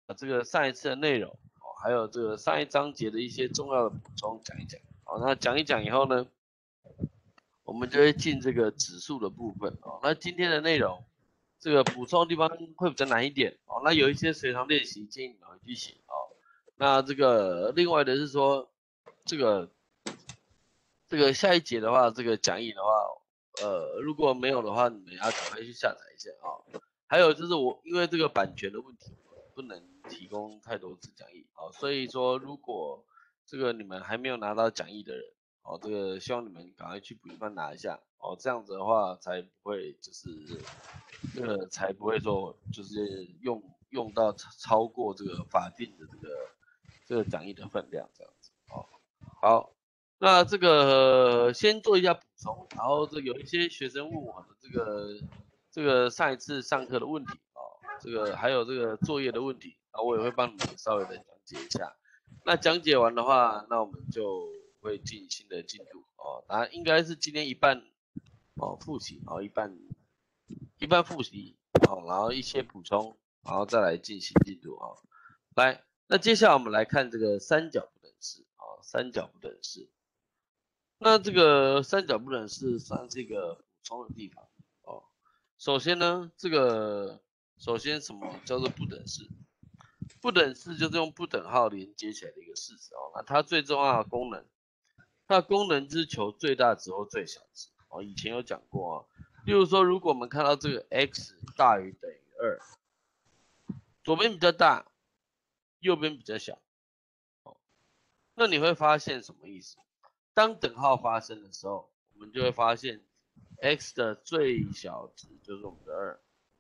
这个上一次的内容，还有这个上一章节的一些重要的补充讲一讲。好，那讲一讲以后呢，我们就会进这个指数的部分。那今天的内容，这个补充的地方会比较难一点。那有一些随堂练习建议你们回去写。那这个另外的是说，这个下一节的话，这个讲义的话，如果没有的话，你们要赶快去下载一下啊。还有就是因为这个版权的问题，不能提供太多次讲义啊，所以说如果这个你们还没有拿到讲义的人，这个希望你们赶快去补习班拿一下这样子的话才不会才不会说就是用到超过这个法定的这个讲义的分量这样子好。那这个先做一下补充，然后有一些学生问我的这个上一次上课的问题这个还有这个作业的问题我也会帮你们稍微的讲解一下。那讲解完的话，那我们就会进新的进度当然应该是今天一半复习一半复习然后一些补充，然后再来进行进度来，那接下来我们来看这个三角不等式三角不等式。那这个三角不等式算是一个补充的地方首先呢，首先什么叫做不等式？不等式就是用不等号连接起来的一个式子那它最重要的功能，它的功能是求最大值或最小值以前有讲过例如说，如果我们看到这个 x 大于等于2，左边比较大，右边比较小那你会发现什么意思？当等号发生的时候，我们就会发现 x 的最小值就是我们的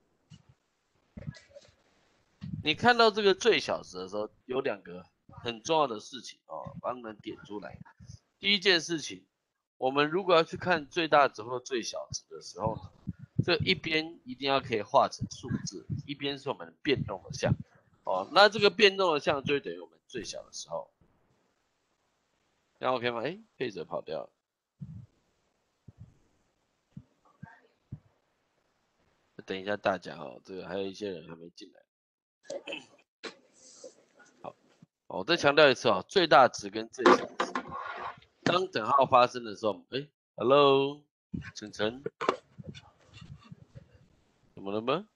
2。你看到这个最小值的时候，有两个很重要的事情帮你们点出来。第一件事情，我们如果要去看最大值或最小值的时候呢，这一边一定要可以画成数字，一边是我们变动的项那这个变动的项就等于我们最小的时候。这样 OK 吗？配置跑掉了。等一下大家这个还有一些人还没进来。好，我再强调一次最大值跟最小值，当等号发生的时候，Hello， 晨晨，怎么了吗？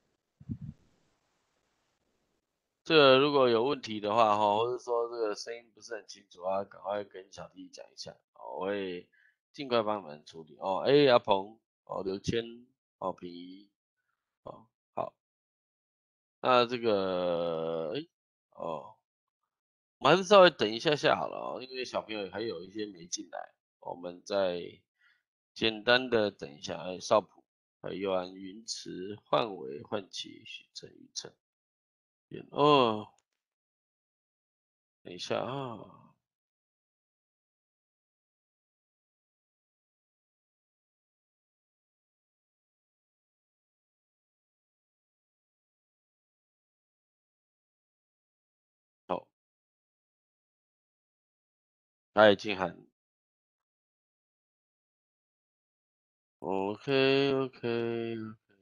这个如果有问题的话或者说这个声音不是很清楚赶快跟小弟讲一下我会尽快帮你们处理阿鹏刘谦平仪好，那这个我们还是稍微等一下下好了因为小朋友还有一些没进来，我们再简单的等一下少普佑安云池焕伟焕奇许晨宇晨等一下好，他已经喊 OK，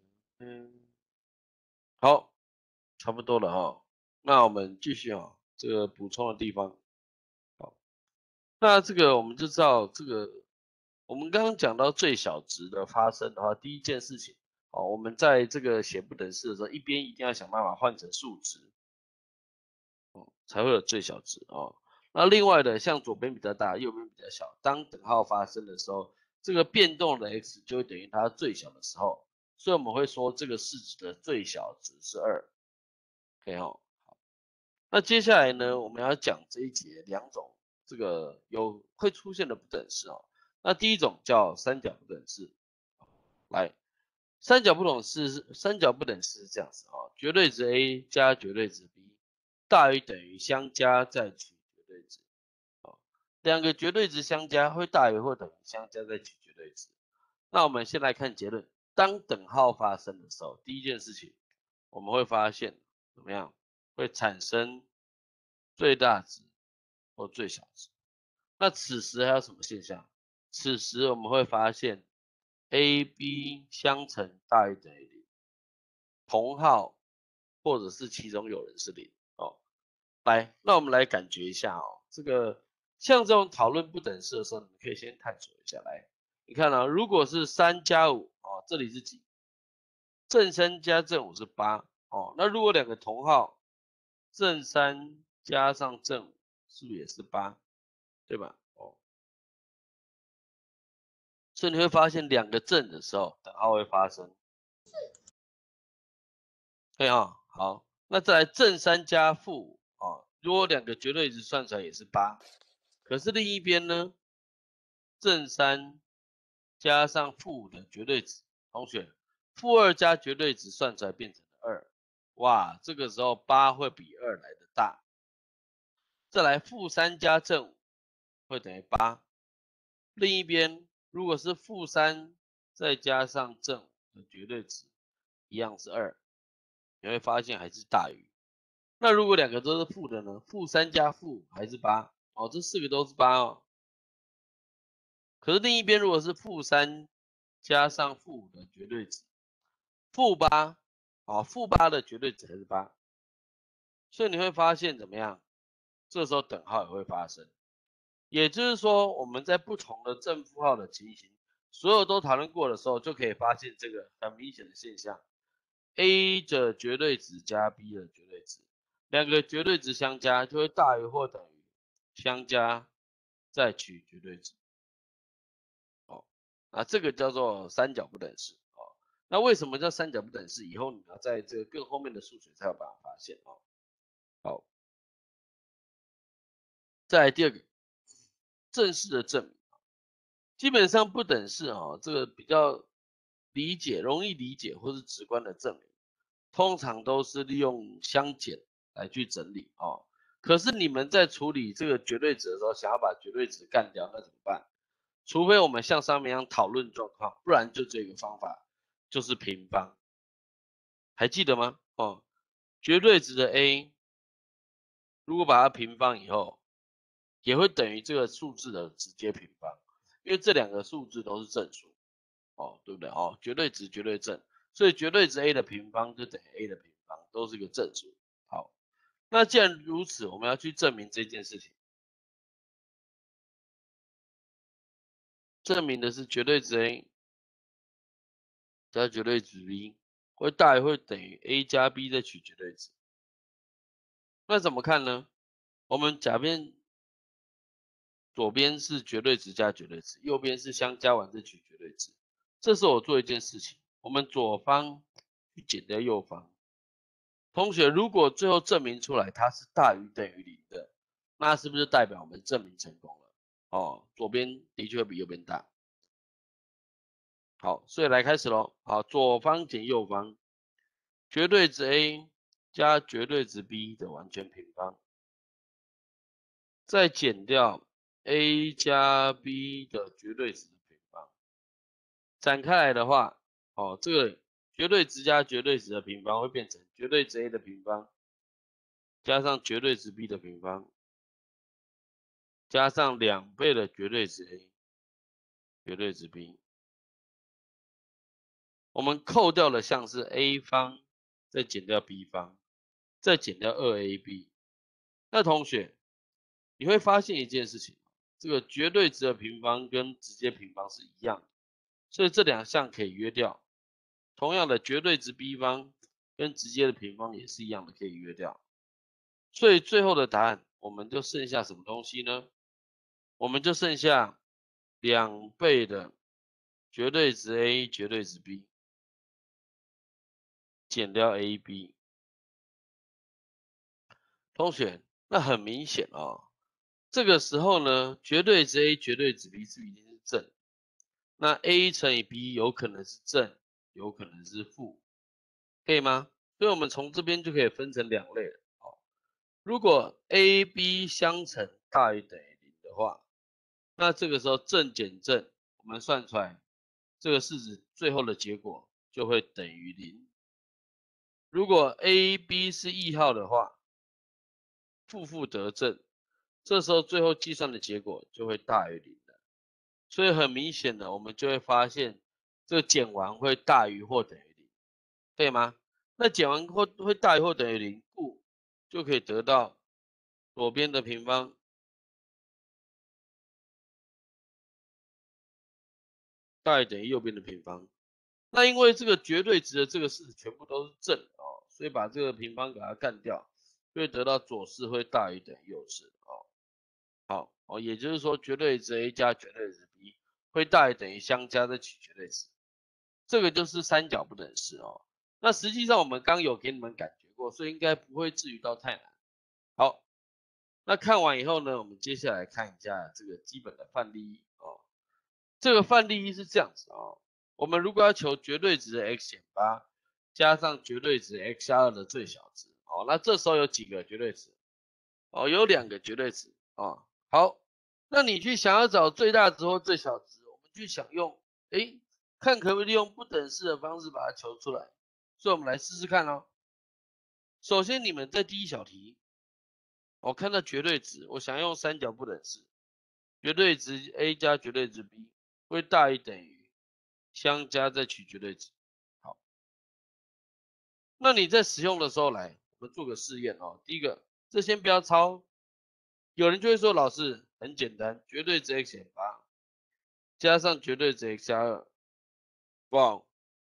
好，差不多了那我们继续这个补充的地方好，那这个我们就知道我们刚刚讲到最小值的发生的话，第一件事情我们在这个写不等式的时候，一边一定要想办法换成数值才会有最小值那另外的，像左边比较大，右边比较小，当等号发生的时候，这个变动的 x 就会等于它最小的时候，所以我们会说这个式子的最小值是2。OK 好，那接下来呢，我们要讲这一节两种这个会出现的不等式那第一种叫三角不等式，来，三角不等式是这样子绝对值 a 加绝对值 b 大于等于相加再取绝对值两个绝对值相加会大于或等于相加再取绝对值。那我们先来看结论，当等号发生的时候，第一件事情我们会发现怎么样？会产生最大值或最小值。那此时还有什么现象？此时我们会发现 a、b 相乘大于等于0，同号或者是其中有人是0 哦。来，那我们来感觉一下哦，这个像这种讨论不等式的时候，你可以先探索一下来。你看啊，如果是3加5哦，这里是几？正3加正5是8哦。那如果两个同号，正3加上正5是不是也是8？对吧？哦，所以你会发现两个正的时候，等号会发生。对啊，好，那再来正3加负5啊，如果两个绝对值算出来也是8，可是另一边呢，正3加上负5的绝对值，同学，负2加绝对值算出来变成了2，哇，这个时候8会比2来的大。再来负3加正5会等于8，另一边如果是负3再加上正5的绝对值一样是2，你会发现还是大于。那如果两个都是负的呢？负3加负5还是8哦，这4个都是8哦。可是另一边如果是负3加上负5的绝对值，负8哦，负8的绝对值还是8，所以你会发现怎么样？这时候等号也会发生。也就是说，我们在不同的正负号的情形，所有都讨论过的时候，就可以发现这个很明显的现象：a 的绝对值加 b 的绝对值，两个绝对值相加就会大于或等于相加再取绝对值。哦，那这个叫做三角不等式。哦，那为什么叫三角不等式？以后你要在这个更后面的数学才有办法发现。哦，好，再来第二个正式的证明。基本上不等式哦，这个比较容易理解或是直观的证明，通常都是利用相减来去整理哦。可是你们在处理这个绝对值的时候，想要把绝对值干掉，那怎么办？除非我们像上面一样讨论状况，不然就这个方法，就是平方。还记得吗？哦，绝对值的 a， 如果把它平方以后，也会等于这个数字的直接平方，因为这两个数字都是正数。哦，对不对？哦，绝对值绝对正，所以绝对值 a 的平方就等于 a 的平方，都是个正数。好，那既然如此，我们要去证明这件事情，证明的是绝对值 a 加绝对值 b 会大于会等于 a 加 b 再取绝对值。那怎么看呢？我们假边左边是绝对值加绝对值，右边是相加完再取绝对值。这时候我做一件事情，我们左方去减掉右方。同学，如果最后证明出来它是大于等于0的，那是不是代表我们证明成功了？哦，左边的确会比右边大。好，所以来开始咯。好，左方减右方，绝对值 a 加绝对值 b 的完全平方，再减掉 a 加 b 的绝对值的平方。展开来的话，哦，这个绝对值加绝对值的平方会变成绝对值 a 的平方加上绝对值 b 的平方。加上2倍的绝对值 a， 绝对值 b， 我们扣掉的项是 a 方，再减掉 b 方，再减掉 2ab。那同学，你会发现一件事情，这个绝对值的平方跟直接平方是一样的，所以这两项可以约掉。同样的，绝对值 b 方跟直接的平方也是一样的，可以约掉。所以最后的答案，我们就剩下什么东西呢？我们就剩下2倍的绝对值 a 绝对值 b 减掉 ab。同学，那很明显哦，这个时候呢，绝对值 a 绝对值 b 是一定是正，那 a 乘以 b 有可能是正，有可能是负，可以吗？所以我们从这边就可以分成2类了。哦，如果 a b 相乘大于等于0的话，那这个时候正减正，我们算出来这个式子最后的结果就会等于0。如果 a、b 是异号的话，负得正，这时候最后计算的结果就会大于0的。所以很明显的，我们就会发现这个减完会大于或等于0，对吗？那减完会大于或等于0，故就可以得到左边的平方大于等于右边的平方。那因为这个绝对值的这个式全部都是正哦，所以把这个平方给它干掉，就会得到左式会大于等于右式哦。好哦，也就是说绝对值 a 加绝对值 b 会大于等于相加再取绝对值，这个就是三角不等式哦。那实际上我们刚有给你们感觉过，所以应该不会至于到太难。好，那看完以后呢，我们接下来看一下这个基本的范例一哦。这个范例一是这样子哦，我们如果要求绝对值的 x 减8加上绝对值 x 加2的最小值哦，那这时候有几个绝对值哦？有2个绝对值哦。好，那你去想要找最大值或最小值，我们去想用看可不可以利用不等式的方式把它求出来。所以我们来试试看哦。首先你们在第一小题，我看到绝对值，我想用三角不等式，绝对值 a 加绝对值 b 会大于等于相加再取绝对值。好，那你在使用的时候来，我们做个试验哦。第一个，这先不要抄。有人就会说，老师很简单，绝对值 x 减8加上绝对值 x 加2，哇，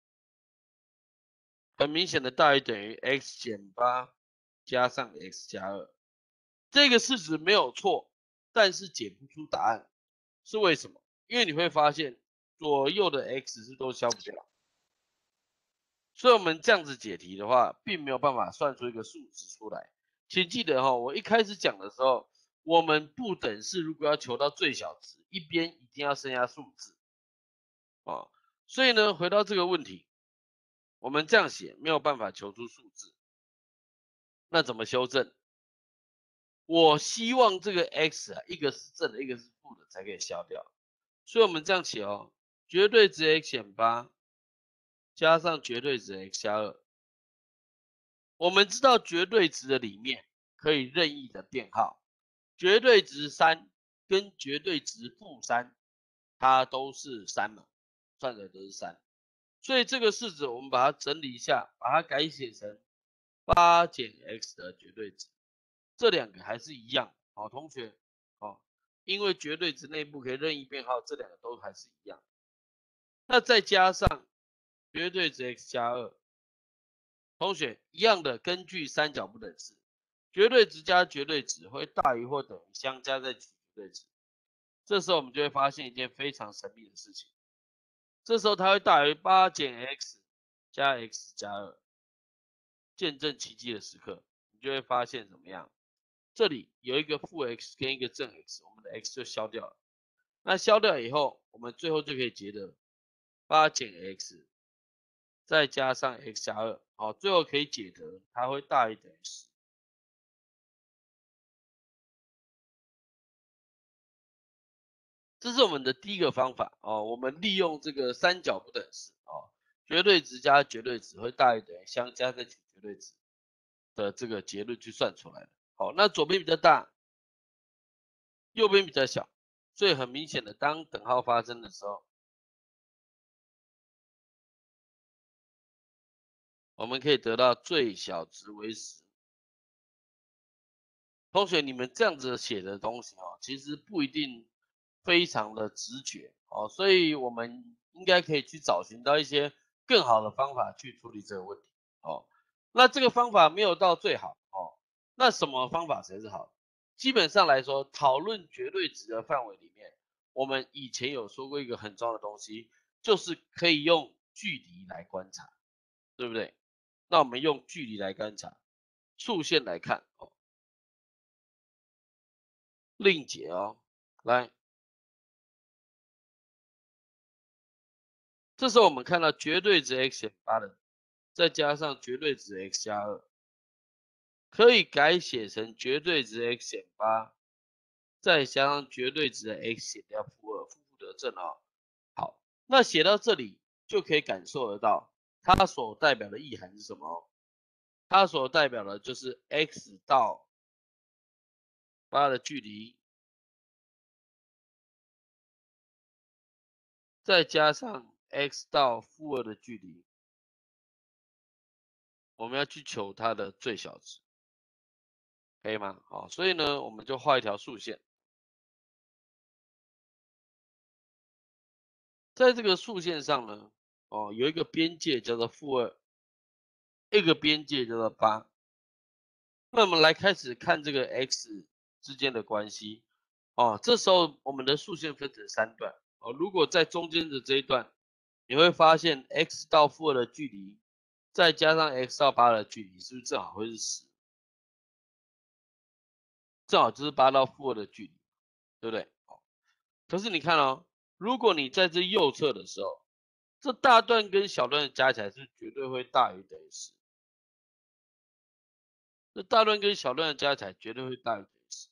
很明显的大于等于 x 减8加上 x 加2。这个式子没有错，但是解不出答案，是为什么？因为你会发现左右的 x 是都消不掉。所以我们这样子解题的话，并没有办法算出一个数值出来。请记得哈，我一开始讲的时候，我们不等式如果要求到最小值，一边一定要剩下数字啊。所以呢，回到这个问题，我们这样写没有办法求出数字，那怎么修正？我希望这个 x 啊，一个是正的，一个是负的，才可以消掉。所以我们这样写哦，绝对值 x 减8加上绝对值 x 加2。我们知道绝对值的里面可以任意的编号，绝对值3跟绝对值-3，它都是3嘛，算的都是3。所以这个式子我们把它整理一下，把它改写成8减 x 的绝对值，这两个还是一样。好，同学，因为绝对值内部可以任意编号，这两个都还是一样。那再加上绝对值 x 加2。同学一样的，根据三角不等式，绝对值加绝对值会大于或等于相加再取绝对值。这时候我们就会发现一件非常神秘的事情，这时候它会大于8减 x 加 x 加2。见证奇迹的时刻，你就会发现怎么样？这里有一个负 x 跟一个正 x， 我们的 x 就消掉了。那消掉以后，我们最后就可以结得8减 x 再加上 x 加2，好，最后可以解得它会大于等于10。这是我们的第一个方法哦，我们利用这个三角不等式哦，绝对值加绝对值会大于等于相加再取绝对值的这个结论去算出来的。好，那左边比较大，右边比较小，所以很明显的，当等号发生的时候，我们可以得到最小值为10。同学，你们这样子写的东西哦，其实不一定非常的直觉哦，所以我们应该可以去找寻到一些更好的方法去处理这个问题哦。那这个方法没有到最好哦，那什么方法才是好的？基本上来说，讨论绝对值的范围里面，我们以前有说过一个很重要的东西，就是可以用距离来观察，对不对？那我们用距离来观察，竖线来看哦。另解哦，来，这时候我们看到绝对值 x 减8的，再加上绝对值 x 加2，可以改写成绝对值 x 减8，再加上绝对值的 x 减掉负2，负负得正啊。好，那写到这里就可以感受得到它所代表的意涵是什么？它所代表的就是 x 到8的距离，再加上 x 到负2的距离，我们要去求它的最小值。 可以吗？好，所以呢，我们就画一条竖线，在这个竖线上呢，有一个边界叫做-2，一个边界叫做8。那我们来开始看这个 x 之间的关系。这时候我们的竖线分成3段。如果在中间的这一段，你会发现 x 到-2的距离，再加上 x 到8的距离，是不是正好会是10？正好就是8到-2的距离，对不对？可是你看哦，如果你在这右侧的时候，这大段跟小段的加起来是绝对会大于等于10。这大段跟小段的加起来绝对会大于等于10，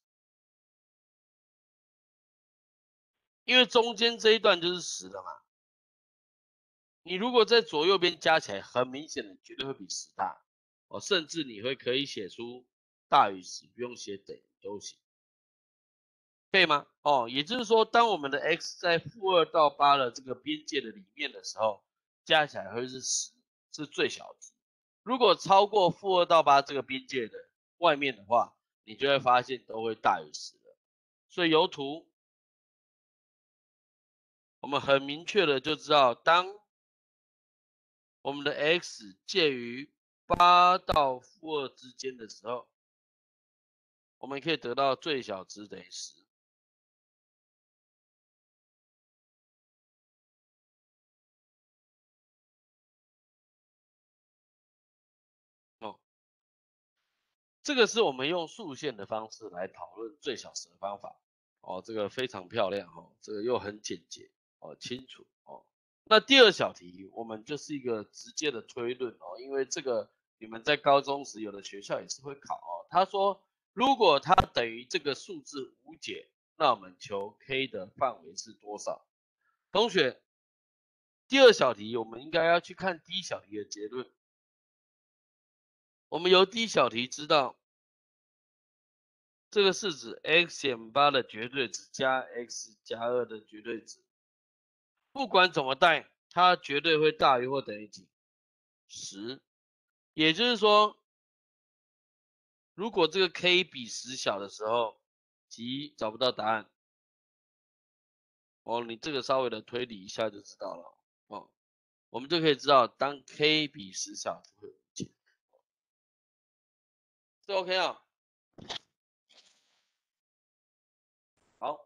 因为中间这一段就是10了嘛。你如果在左右边加起来，很明显的绝对会比10大。甚至你可以写出大于10，不用写等于都行，可以吗？也就是说，当我们的 x 在-2到8的这个边界的里面的时候，加起来会是10，是最小值。如果超过-2到8这个边界的外面的话，你就会发现都会大于10了。所以由图我们很明确的就知道，当我们的 x 介于8到-2之间的时候，我们可以得到最小值等于10。这个是我们用竖线的方式来讨论最小值的方法。这个非常漂亮这个又很简洁清楚那第二小题我们就是一个直接的推论因为这个你们在高中时有的学校也是会考他说如果它等于这个数字无解，那我们求 k 的范围是多少？同学，第二小题我们应该要去看第一小题的结论。我们由第一小题知道，这个是指 x 减8的绝对值加 x 加2的绝对值，不管怎么带，它绝对会大于或等于几？10。也就是说，如果这个 k 比10小的时候，即找不到答案。你这个稍微的推理一下就知道了我们就可以知道，当 k 比10小就会无解，是 OK 啊？好，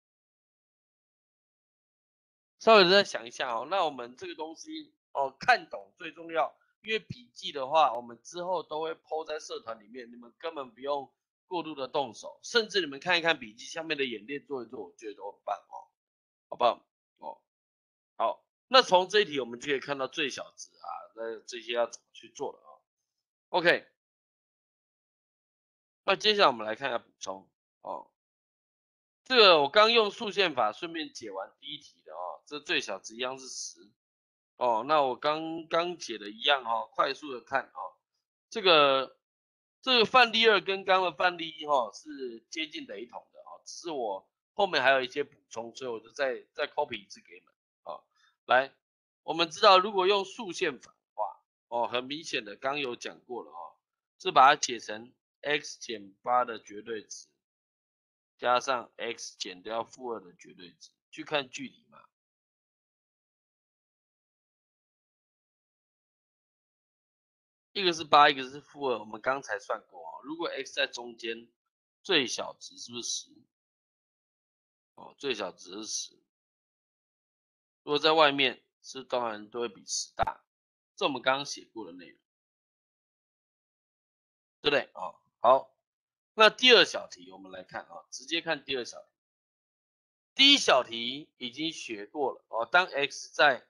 稍微再想一下那我们这个东西看懂最重要，因为笔记的话，我们之后都会 po 在社团里面，你们根本不用过度的动手，甚至你们看一看笔记下面的演练做一做，我觉得都很棒好不好？好，那从这一题我们就可以看到最小值那这些要怎么去做了OK，那接下来我们来看一下补充这个我刚用竖线法顺便解完第一题的这最小值一样是10那我刚解的一样快速的看这个范例2跟刚的范例1是接近雷同的只是我后面还有一些补充，所以我就再 copy 一次给你们来，我们知道如果用竖线法的话很明显的刚有讲过了是把它解成 x 减8的绝对值加上 x 减掉-2的绝对值，去看距离嘛。一个是8，一个是-2，我们刚才算过如果 x 在中间，最小值是不是10？最小值是10。如果在外面，是当然都会比10大。这我们刚刚写过的内容，对不对好，那第二小题我们来看直接看第二小题。第一小题已经学过了当 x 在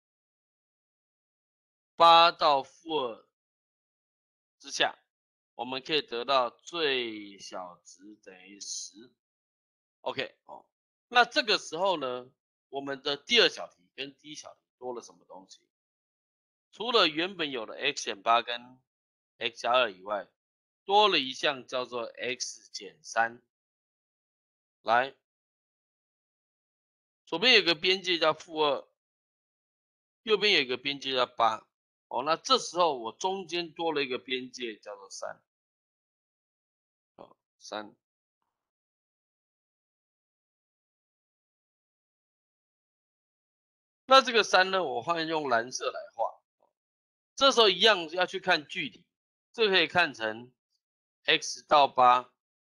8到-2之下，我们可以得到最小值等于10。OK 那这个时候呢，我们的第二小题跟第一小题多了什么东西？除了原本有的 x 减8跟 x 加2以外，多了一项叫做 x 减3。来，左边有个边界叫-2，右边有一个边界叫8。那这时候我中间多了一个边界叫做3。 3。那这个3呢，我换用蓝色来画。这时候一样要去看距离，这可以看成 x 到8，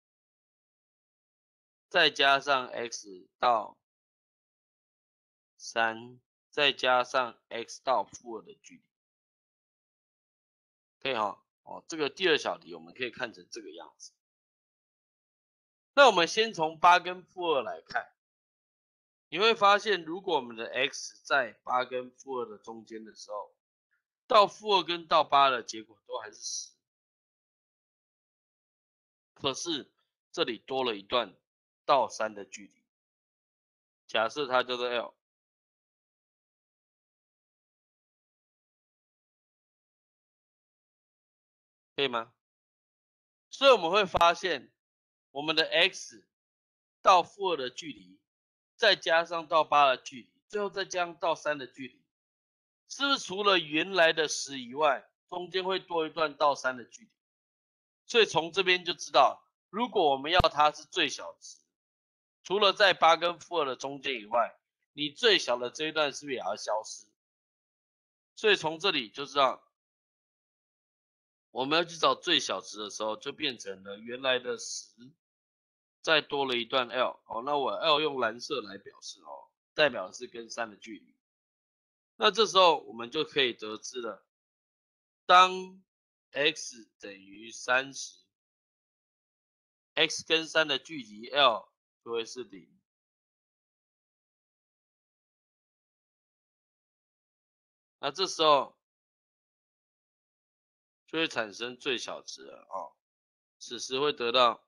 再加上 x 到3，再加上 x 到-2的距离，可以哈。哦，这个第二小题我们可以看成这个样子。那我们先从8跟-2来看，你会发现，如果我们的 x 在8跟-2的中间的时候，到-2跟到8的结果都还是10。可是这里多了一段到3的距离，假设它叫做 L， 可以吗？所以我们会发现，我们的 x 到-2的距离，再加上到8的距离，最后再加上到3的距离，是不是除了原来的10以外，中间会多一段到3的距离？所以从这边就知道，如果我们要它是最小值，除了在8跟-2的中间以外，你最小的这一段是不是也要消失？所以从这里就知道，我们要去找最小值的时候，就变成了原来的10，再多了一段 L。哦，那我 L 用蓝色来表示哦，代表的是跟3的距离。那这时候我们就可以得知了，当 x 等于30，x 跟3的距离 L 就会是0。那这时候就会产生最小值了哦，此时会得到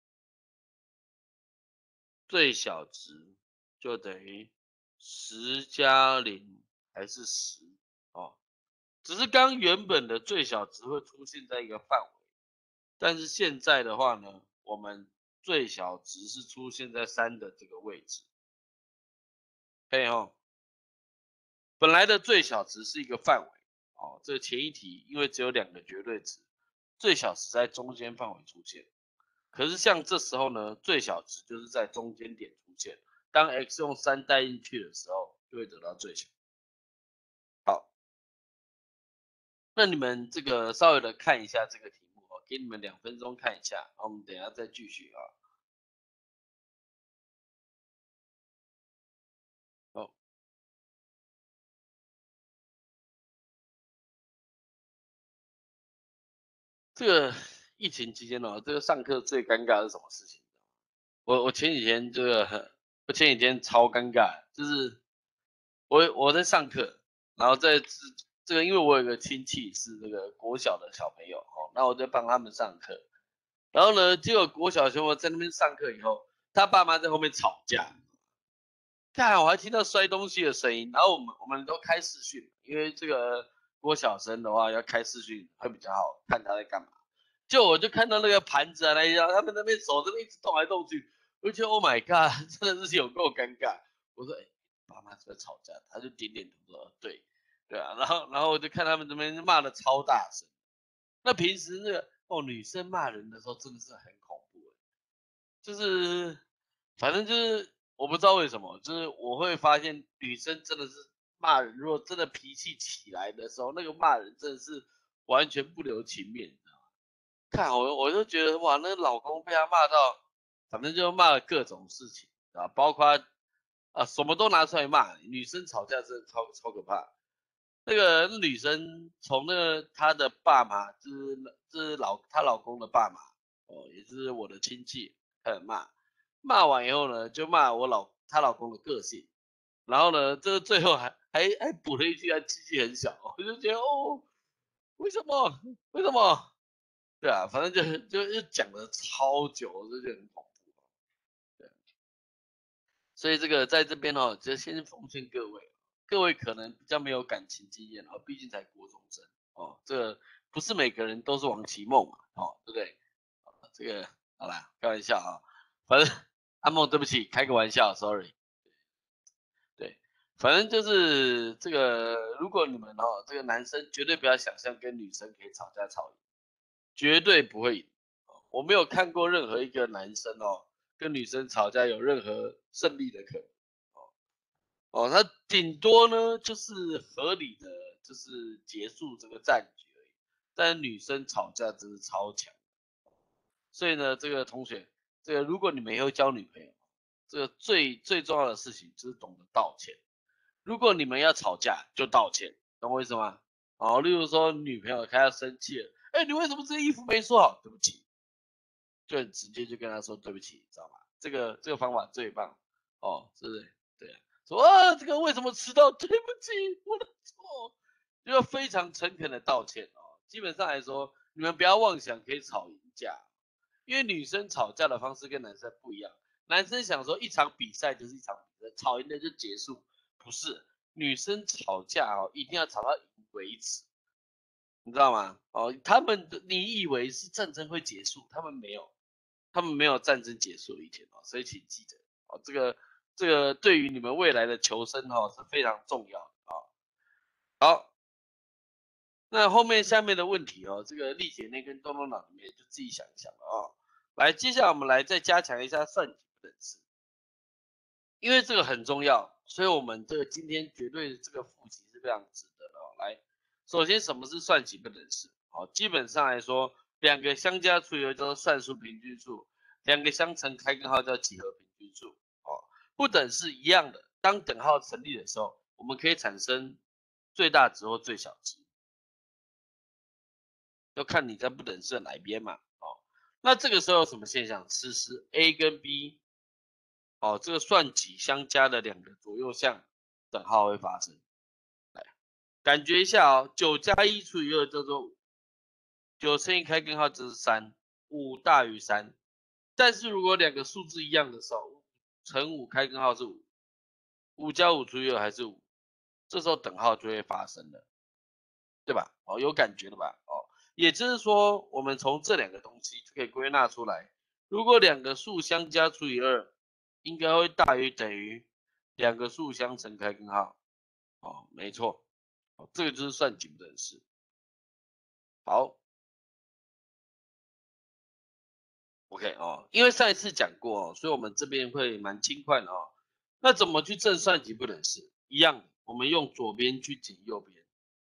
最小值就等于10加0还是10哦，只是刚原本的最小值会出现在一个范围，但是现在的话呢，我们最小值是出现在3的这个位置，可以哦。本来的最小值是一个范围哦，这个前一题因为只有2个绝对值，最小值在中间范围出现。可是像这时候呢，最小值就是在中间点出现，当 x 用3带进去的时候，就会得到最小。好，那你们这个稍微的看一下这个题目哦，给你们2分钟看一下，我们等一下再继续啊。哦，这个疫情期间哦，这个上课最尴尬的是什么事情？我前几天我前几天超尴尬，就是我在上课，然后这个，因为我有个亲戚是这个国小的小朋友哦，那我就帮他们上课，然后呢，结果国小小朋友在那边上课以后，他爸妈在后面吵架，看我还听到摔东西的声音，然后我们都开视讯，因为这个郭小生的话要开视讯会比较好看他在干嘛。我就看到那个盘子啊那一样，他们那边手这边一直动来动去，我就觉得 Oh my god，真的是有够尴尬。我说，爸妈在吵架，他就点点头说，对啊，然后我就看他们这边骂的超大声。那平时那个女生骂人的时候真的是很恐怖，就是反正就是我不知道为什么，就是我会发现女生真的是骂人，如果真的脾气起来的时候，那个骂人真的是完全不留情面，你知道吗？看我就觉得哇，那老公被他骂到，反正就骂了各种事情啊，包括什么都拿出来骂，女生吵架真的超可怕。那个女生从那个她的爸妈，就是她老公的爸妈哦，也就是我的亲戚，开始骂，骂完以后呢，就骂她老公的个性，然后呢，这最后还补了一句她鸡鸡很小，我就觉得哦，为什么为什么？对啊，反正就讲了超久，我就觉得很恐怖。对，所以这个在这边哦，就先奉劝各位，各位可能比较没有感情经验哦，毕竟才国中生哦，这个不是每个人都是王奇梦嘛，哦，对不对？这个好啦，开玩笑啊，反正阿梦对不起，开个玩笑，sorry。对，反正就是这个，如果你们哦，这个男生绝对不要想象跟女生可以吵架吵赢，绝对不会赢。 我没有看过任何一个男生跟女生吵架有任何胜利的可能他顶多呢就是合理的，就是结束这个战局而已。但是女生吵架真是超强，所以呢，这个同学，这个如果你们以后交女朋友，这个最重要的事情就是懂得道歉。如果你们要吵架，就道歉，懂我意思吗？例如说女朋友开始生气了，你为什么这个衣服没说好？对不起，就很直接就跟他说对不起，知道吗？这个方法最棒是不是？对啊，说这个为什么迟到？对不起，我的错，就要非常诚恳的道歉基本上来说，你们不要妄想可以吵赢架，因为女生吵架的方式跟男生不一样。男生想说一场比赛就是一场比赛，吵赢了就结束，不是。女生吵架一定要吵到赢为止，你知道吗？他们你以为是战争会结束，他们没有。他们没有战争结束的一天所以请记得这个对于你们未来的求生是非常重要的好，那后面下面的问题这个力解内跟动动脑里面就自己想一想了来，接下来我们来再加强一下算几不等式，因为这个很重要，所以我们这个今天绝对这个复习是非常值得的来，首先什么是算几不等式？基本上来说，两个相加除以二叫做算术平均数，两个相乘开根号叫几何平均数。不等式一样的，当等号成立的时候，我们可以产生最大值或最小值，要看你在不等式的哪一边嘛。那这个时候有什么现象？此时 A 跟 B 这个算几相加的两个左右项等号会发生。来，感觉一下9加1除以2叫做5。9乘以开根号就是3， 5大于3。但是如果两个数字一样的时候，乘5开根号是5， 5加5除以2还是5，这时候等号就会发生了，对吧？有感觉了吧？也就是说，我们从这两个东西就可以归纳出来，如果两个数相加除以2，应该会大于等于两个数相乘开根号。没错，这个就是算几不等式。好。OK 因为上一次讲过所以我们这边会蛮轻快的那怎么去正算几不等式？一样的，我们用左边去减右边。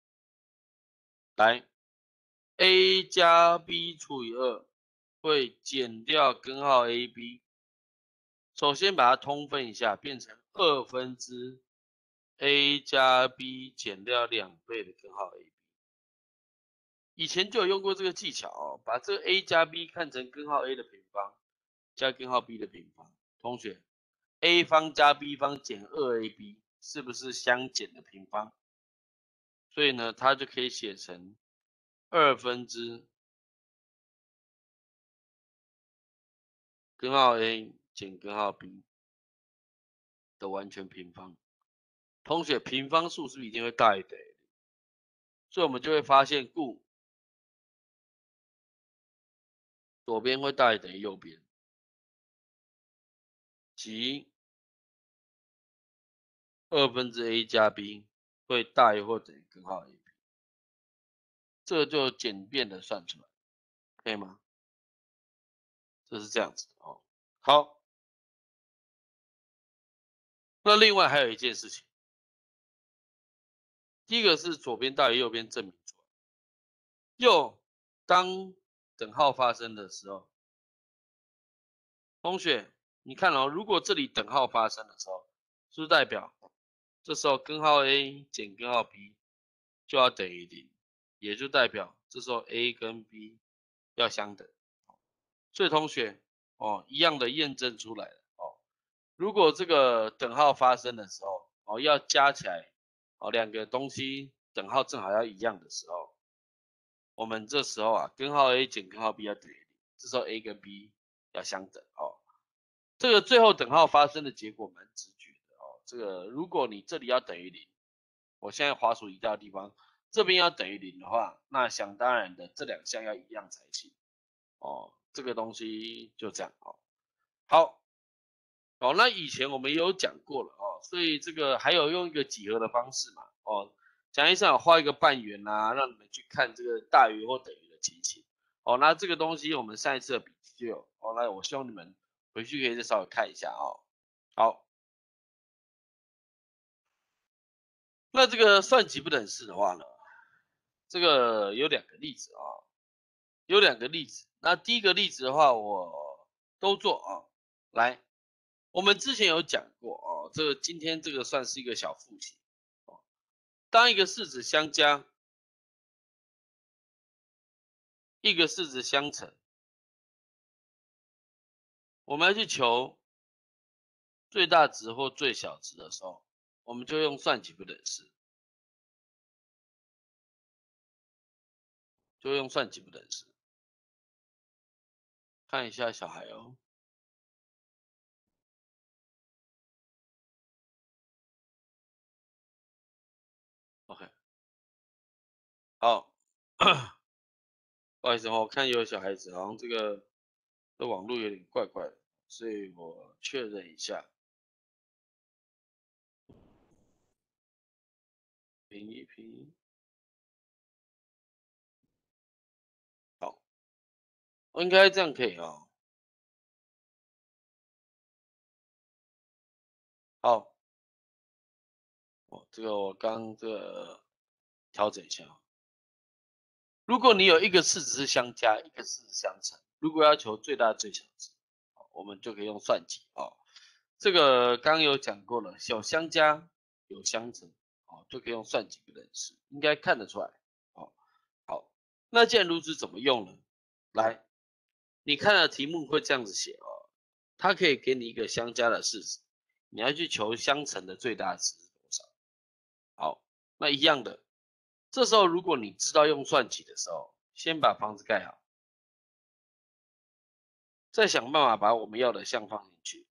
来 ，a 加 b 除以2会减掉根号 ab。首先把它通分一下，变成2分之 a 加 b 减掉2倍的根号 ab。以前就有用过这个技巧把这个 a 加 b 看成根号 a 的平方加根号 b 的平方。同学 ，a 方加 b 方减2ab 是不是相减的平方？所以呢，它就可以写成2分之根号 a 减根号 b 的完全平方。同学，平方数是不是一定会大于等于0？所以我们就会发现，故左边会大于等于右边，即2分之 a 加 b 会大于或等于根号 ab。这就简便的算出来，可以吗？就是这样子好，那另外还有一件事情，第一个是左边大于右边证明出来。当等号发生的时候，同学你看如果这里等号发生的时候，是不是代表这时候根号 a 减根号 b 就要等于0，也就代表这时候 a 跟 b 要相等。所以同学一样的验证出来了如果这个等号发生的时候要加起来两个东西等号正好要一样的时候，我们这时候根号 a 减根号 b 要等于0，这时候 a 跟 b 要相等这个最后等号发生的结果蛮直觉的这个如果你这里要等于0，我现在滑鼠移到地方，这边要等于0的话，那想当然的这两项要一样才行这个东西就这样好那以前我们也有讲过了所以这个还有用一个几何的方式嘛讲义上有画一个半圆让你们去看这个大于或等于的情形那这个东西我们上一次的比西就有哦。那我希望你们回去可以再稍微看一下哦。好，那这个算几不等式的话呢，这个有2个例子啊，有2个例子。那第一个例子的话，我都做啊。来，我们之前有讲过哦，这个今天这个算是一个小复习哦。当一个式子相加，一个式子相乘，我们要去求最大值或最小值的时候，我们就用算几不等式，就用算几不等式。看一下小孩哦。OK， 好，不好意思哦，我看有小孩子好像这网络有点怪怪的，所以我确认一下。平一平一，好，应该这样可以哦。好，这个我刚这个调整一下。如果你有一个式子是相加，一个式子相乘，如果要求最大最小值，我们就可以用算几哦。这个刚有讲过了，有相加有相乘，哦，就可以用算几不等式，应该看得出来。哦，好，那既然如此，怎么用呢？来，你看的题目会这样子写哦，它可以给你一个相加的式子，你要去求相乘的最大值是多少。好，那一样的，这时候如果你知道用算几的时候，先把房子盖好，再想办法把我们要的项放进去。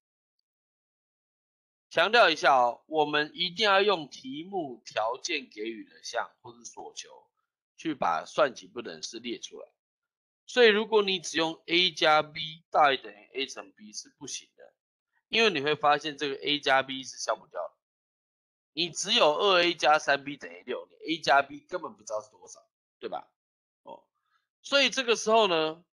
强调一下哦，我们一定要用题目条件给予的项或是所求，去把算几不等式列出来。所以如果你只用 a 加 b 大于等于 a 乘 b 是不行的，因为你会发现这个 a 加 b 是消不掉的。你只有 2a 加 3b 等于6，你 a 加 b 根本不知道是多少，对吧？哦，所以这个时候呢，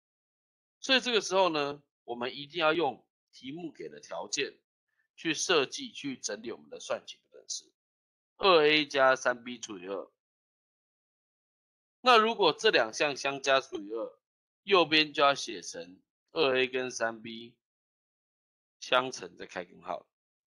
我们一定要用题目给的条件去设计、去整理我们的算几不等式。2a 加 3b 除以2，那如果这2项相加除以2，右边就要写成 2a 跟 3b 相乘再开根号。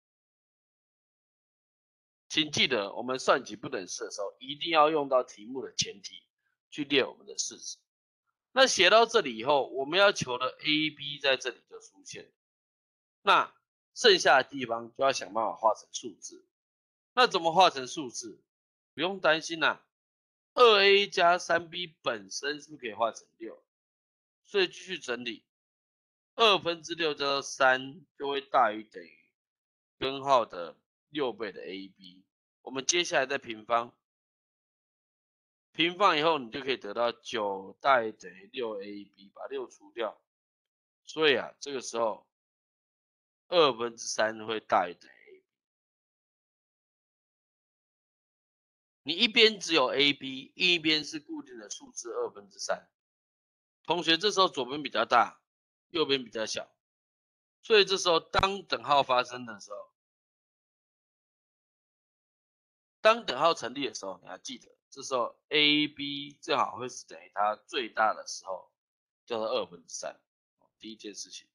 请记得，我们算几不等式的时候，一定要用到题目的前提去列我们的式子。那写到这里以后，我们要求的 a、b 在这里就出现，那剩下的地方就要想办法画成数字。那怎么画成数字？不用担心啦，2a 加 3b 本身是不是可以画成6？所以继续整理，2/6加上3就会大于等于根号的6倍的 ab。我们接下来再平方，平方以后你就可以得到9大于等于6ab，把6除掉。所以啊，这个时候2/3会大于等于 ab。你一边只有 ab， 一边是固定的数字2/3。同学，这时候左边比较大，右边比较小，所以这时候当等号发生的时候，当等号成立的时候，你要记得，这时候 ab 正好会是等于它最大的时候，叫做2/3。第一件事情，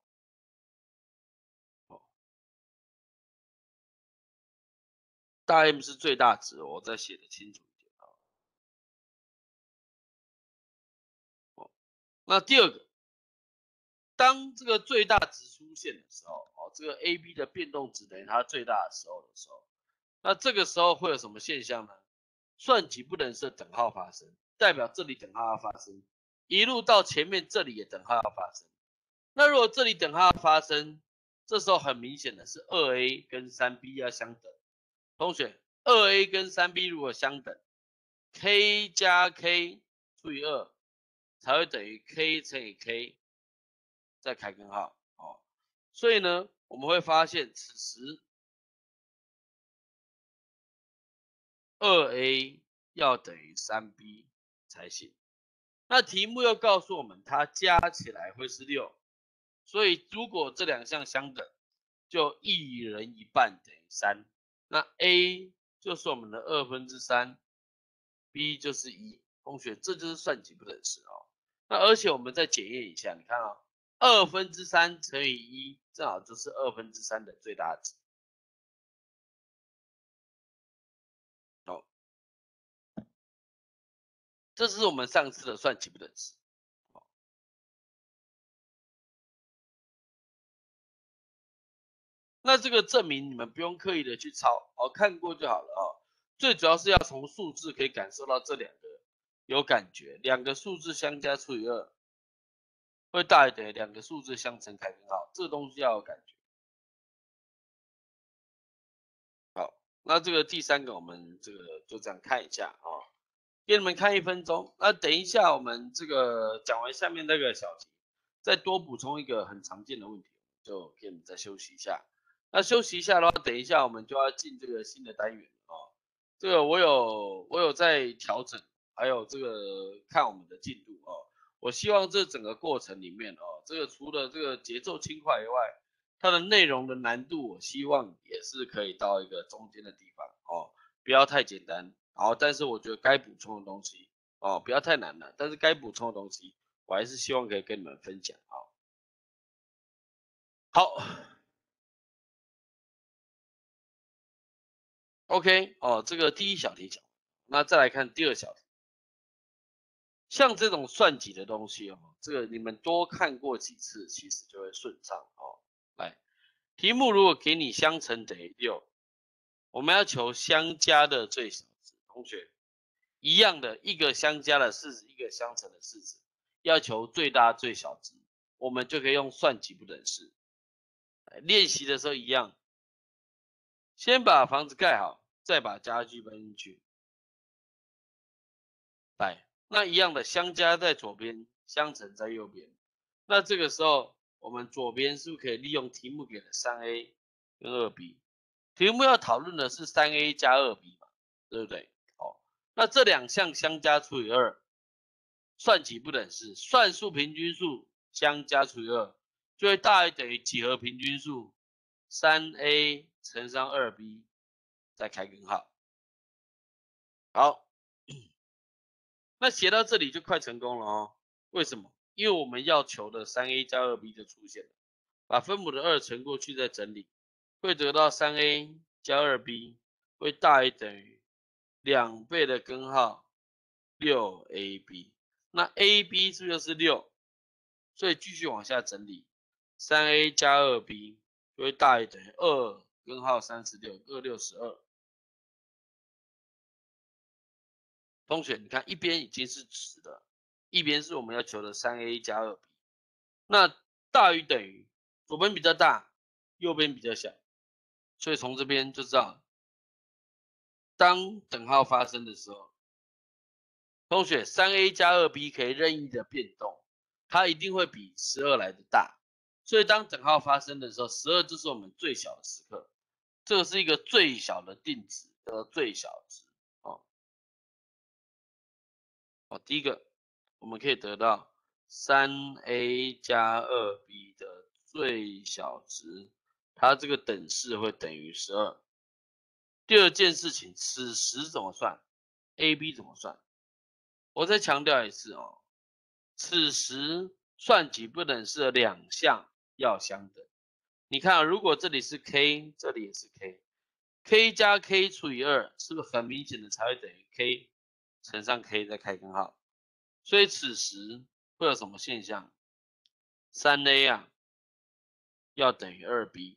大 M 是最大值，我再写的清楚一点啊。那第二个，当这个最大值出现的时候，这个 ab 的变动值等于它最大的时候，那这个时候会有什么现象呢？算几不等式等号发生，代表这里等号要发生，一路到前面这里也等号要发生。那如果这里等号要发生，这时候很明显的是 2a 跟 3b 要相等。同学 ，2a 跟 3b 如果相等 ，k 加 k 除以2才会等于 k 乘以 k 再开根号。所以呢，我们会发现此时2a 要等于 3b 才行。 那题目又告诉我们它加起来会是6，所以如果这两项相等，就1人1半等于3。那 A 就是我们的3/2，B 就是1。同学，这就是算几不等式哦。那而且我们再检验一下，你看啊、2/3乘以1，正好就是2/3的最大值。哦，这是我们上次的算几不等式。那这个证明你们不用刻意的去抄，看过就好了哦。最主要是要从数字可以感受到这两个有感觉，两个数字相加除以2会大于等于两个数字相乘开根号，这个东西要有感觉。好，那这个第三个我们这个就这样看一下啊、给你们看1分钟。那等一下我们这个讲完下面那个小题，再多补充一个很常见的问题，就给你们再休息一下。那休息一下的话，等一下我们就要进这个新的单元哦。这个我有在调整，还有这个看我们的进度哦。我希望这整个过程里面哦，这个除了这个节奏轻快以外，它的内容的难度，我希望也是可以到一个中间的地方哦，不要太简单。好，但是我觉得该补充的东西哦，不要太难了，但是该补充的东西，我还是希望可以跟你们分享啊。好，OK 哦，这个第一小题讲，那再来看第二小题。像这种算几的东西哦，这个你们多看过几次，其实就会顺畅哦。来，题目如果给你相乘等于6，我们要求相加的最小值。同学，一样的，一个相加的式子，一个相乘的式子，要求最大最小值，我们就可以用算几不等式。练习的时候一样，先把房子盖好，再把家具搬进去。来，那一样的，相加在左边，相乘在右边。那这个时候，我们左边是不是可以利用题目给的3a 跟2b？题目要讨论的是3a 加2b 嘛，对不对？好，那这两项相加除以2，算几不等式？算数平均数相加除以2，就会大于等于几何平均数 3a 乘上2b，再开根号。好，那写到这里就快成功了哦。为什么？因为我们要求的3a 加2b 就出现了，把分母的2乘过去再整理，会得到3a 加2b 会大于等于2倍的根号 6ab。那 ab 是不是就是6？所以继续往下整理，3a 加2b 就会大于等于2根号36，2×6=12。同学，你看一边已经是直的，一边是我们要求的3a 加2b。那大于等于，左边比较大，右边比较小，所以从这边就知道，当等号发生的时候，同学3a 加2b可以任意的变动，它一定会比12来的大，所以当等号发生的时候，12就是我们最小的时刻，这个是一个最小的定值的最小值哦。第一个我们可以得到3a 加2b 的最小值，它这个等式会等于12。第二件事情，此时怎么算 ？ab 怎么算？我再强调一次哦，此时算几不等式的两项要相等。你看啊，如果这里是 k， 这里也是 k，k 加 k 除以2，是不是很明显的才会等于 k 乘上 k 再开根号？所以此时会有什么现象？3a 啊要等于2b。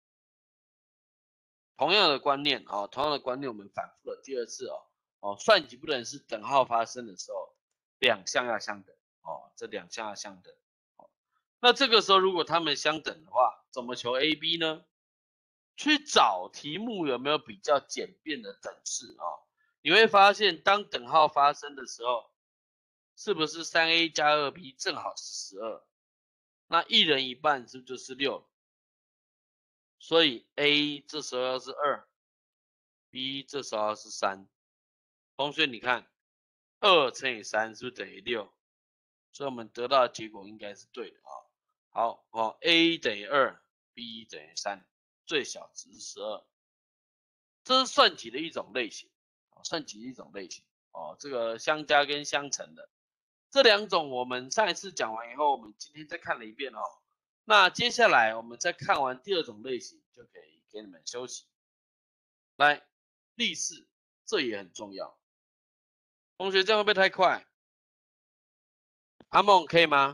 同样的观念啊、同样的观念我们反复了第二次算几不等式等号发生的时候，两项要相等这两项要相等。那这个时候如果它们相等的话，怎么求 ab 呢？去找题目有没有比较简便的等式你会发现当等号发生的时候，是不是3a 加2b 正好是12？那1人1半是不是就是6？所以 a 这时候要是2，b 这时候要是3。同学你看，2乘以3是不是等于6？ 所以我们得到的结果应该是对的啊。好哦 ，a 等于2，b 等于3，最小值是12。这是算集的一种类型，算集的一种类型哦。这个相加跟相乘的这两种，我们上一次讲完以后，我们今天再看了一遍哦。那接下来我们再看完第二种类型，就可以给你们休息。来，例4，这也很重要。同学这样会不会太快？阿梦可以吗？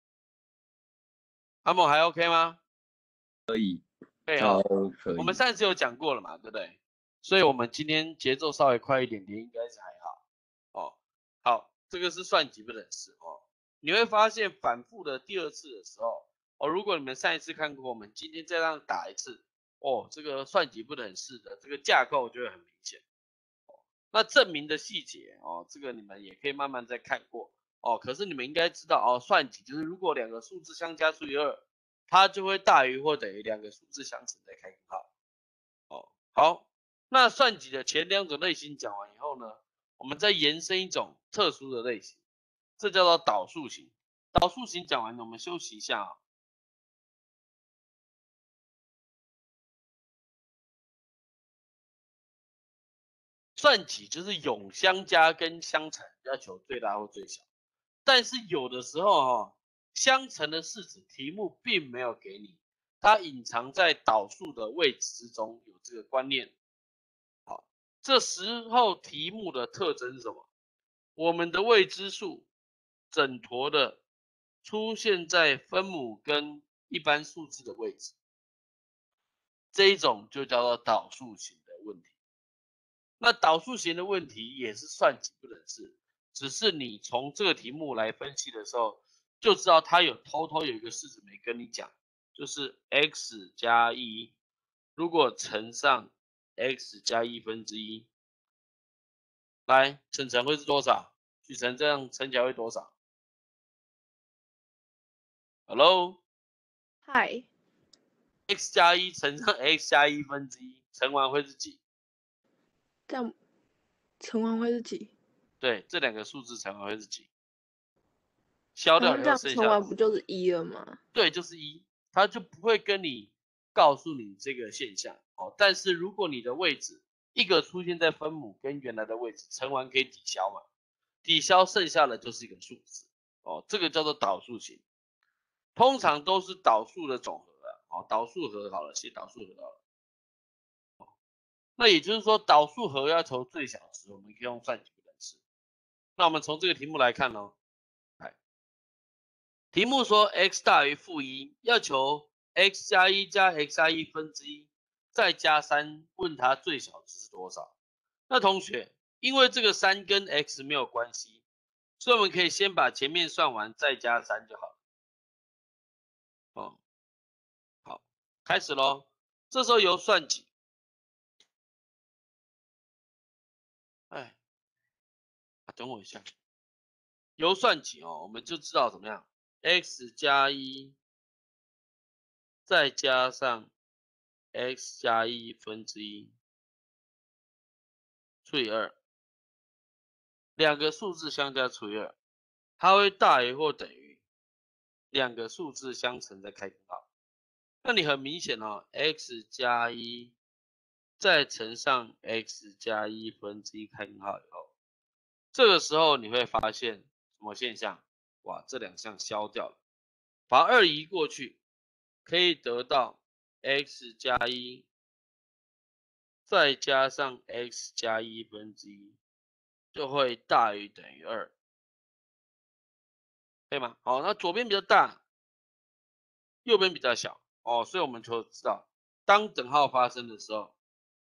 阿梦还 OK 吗？ 可以， 可以都哦。 可以。 我们上次有讲过了嘛，对不对？所以我们今天节奏稍微快一点点，应该是还好哦。好，这个是算几不等式哦。你会发现反复的第二次的时候，哦，如果你们上一次看过，我们今天再让打一次，哦，这个算几不等式的这个架构就会很明显。那证明的细节哦，这个你们也可以慢慢再看过哦。可是你们应该知道哦，算几就是如果两个数字相加除以2，它就会大于或等于两个数字相乘再开根号。哦，好，那算几的前两种类型讲完以后呢，我们再延伸一种特殊的类型，这叫做导数型。导数型讲完了，我们休息一下啊。算几就是有相加跟相乘，要求最大或最小。但是有的时候相乘的式子题目并没有给你，它隐藏在导数的位置之中，有这个观念。好，这时候题目的特征是什么？我们的未知数整坨的出现在分母跟一般数字的位置，这一种就叫做导数型的问题。那导数型的问题也是算几不等式，只是你从这个题目来分析的时候，就知道它偷偷有一个式子没跟你讲，就是 x 加1，如果乘上 x 加1/1，来乘会是多少？许晨这样乘起来会多少 ？Hello， 嗨， x 加1乘上 x 加1/1，乘完会是几？ 这样乘完会是几？ 对，这两个数字乘完会是几？消掉以后然后这样剩下的乘完不就是1了吗？ 对，就是1，它就不会跟你告诉你这个现象哦。但是如果你的位置一个出现在分母跟原来的位置，乘完可以抵消嘛，抵消剩下的就是一个数字哦，这个叫做导数型，通常都是导数的总和哦，导数和好了，写导数和好了。那也就是说，导数和要求最小值，我们可以用算几不等式。那我们从这个题目来看哦，题目说 x 大于-1，要求 x 加1加 x 加1/1，再加3，问它最小值是多少？那同学，因为这个3跟 x 没有关系，所以我们可以先把前面算完，再加3就好了。哦，好，开始咯。这时候由算几？哎，等我一下。由算几哦，我们就知道怎么样 ，x 加1再加上 x 加1/1除以2，两个数字相加除以2，它会大于或等于两个数字相乘再开根号。那你很明显哦 ，x 加1再乘上 x 加1/1开根号以后，这个时候你会发现什么现象？哇，这两项消掉了，把2移过去，可以得到 x 加1再加上 x 加1/1，就会大于等于2，可以吗？好，那左边比较大，右边比较小哦，所以我们就知道，当等号发生的时候，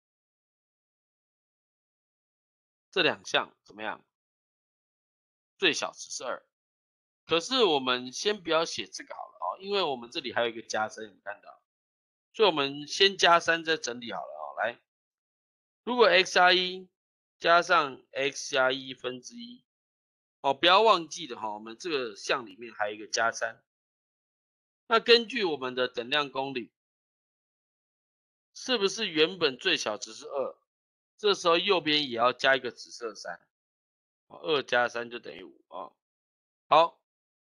这两项怎么样？最小值是2。可是我们先不要写这个好了哦，因为我们这里还有一个加3，有没有看到？所以我们先加3再整理好了哦。来，如果 x 加1加上 x 加1/1，哦，不要忘记的哈，我们这个项里面还有一个加3。那根据我们的等量公理，是不是原本最小值是2？这时候右边也要加一个紫色3，2加3就等于5啊。好，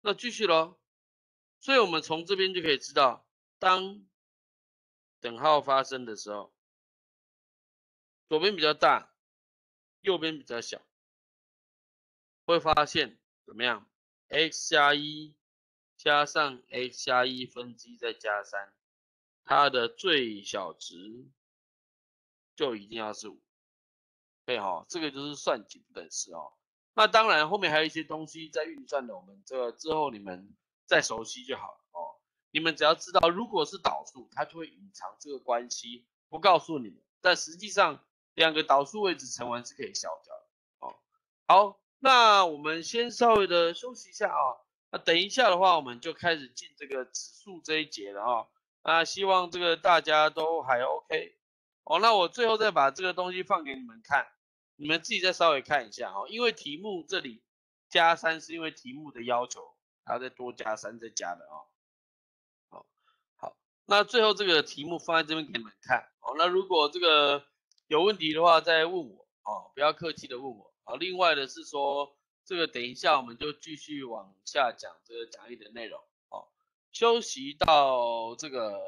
那继续咯。所以我们从这边就可以知道，当等号发生的时候，左边比较大，右边比较小，会发现怎么样 ？x 加1加上 x 加1分之一再加3，它的最小值就一定要是5。对哈，这个就是算几不等式哦。那当然后面还有一些东西在运算的，我们这个之后你们再熟悉就好了哦。你们只要知道，如果是导数，它就会隐藏这个关系，不告诉你们。但实际上，两个导数位置乘完是可以消掉的哦。好，那我们先稍微的休息一下啊。那等一下的话，我们就开始进这个指数这一节了啊。那希望这个大家都还 OK 哦。那我最后再把这个东西放给你们看。你们自己再稍微看一下哦，因为题目这里加3是因为题目的要求，还要再多加3再加的哦。好，那最后这个题目放在这边给你们看哦。那如果这个有问题的话，再问我哦，不要客气的问我啊。另外的是说，这个等一下我们就继续往下讲这个讲义的内容哦。休息到这个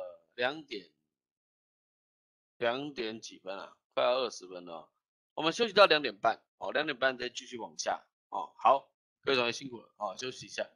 2点几分啊？快要20分了。我们休息到2点半哦，2点半再继续往下哦。好，各位同学辛苦了哦，休息一下。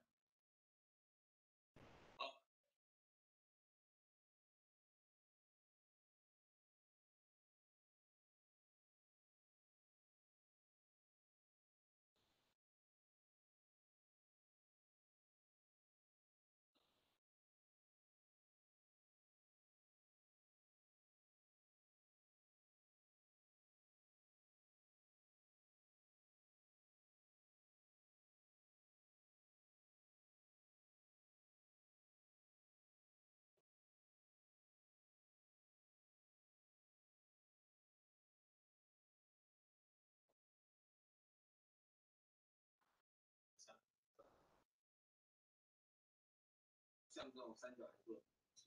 像这种三角函数，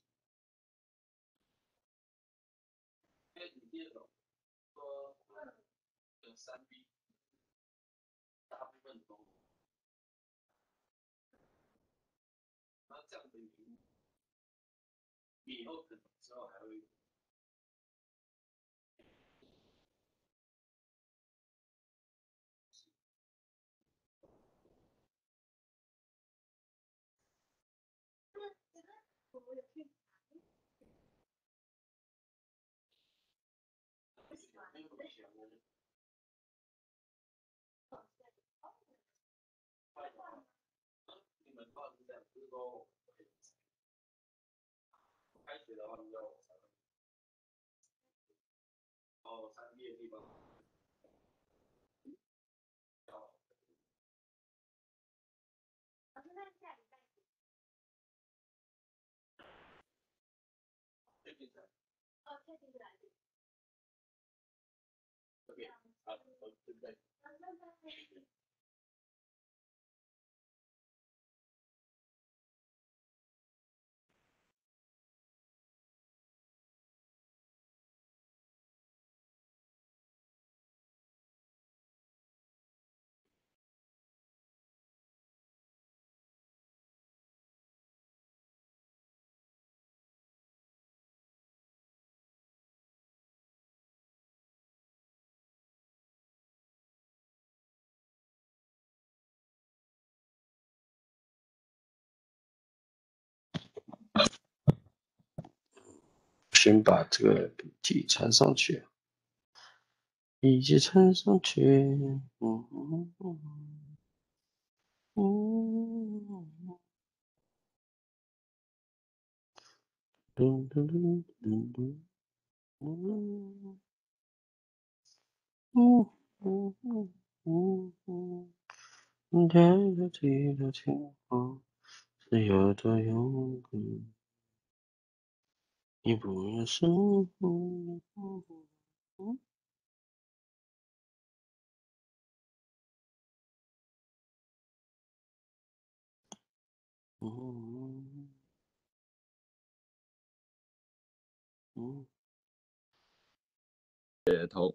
因为你第二种说3b 大部分都，那这样的你以后可能之后还会。你们报是这样，就是说开学的话，你要我才会，然后3b 的地方要确定才对，好，对不对？先把这个笔记传上去，笔记传上去，嘟嘟嘟嘟嘟，天的地的情话是有多勇敢，你不要说。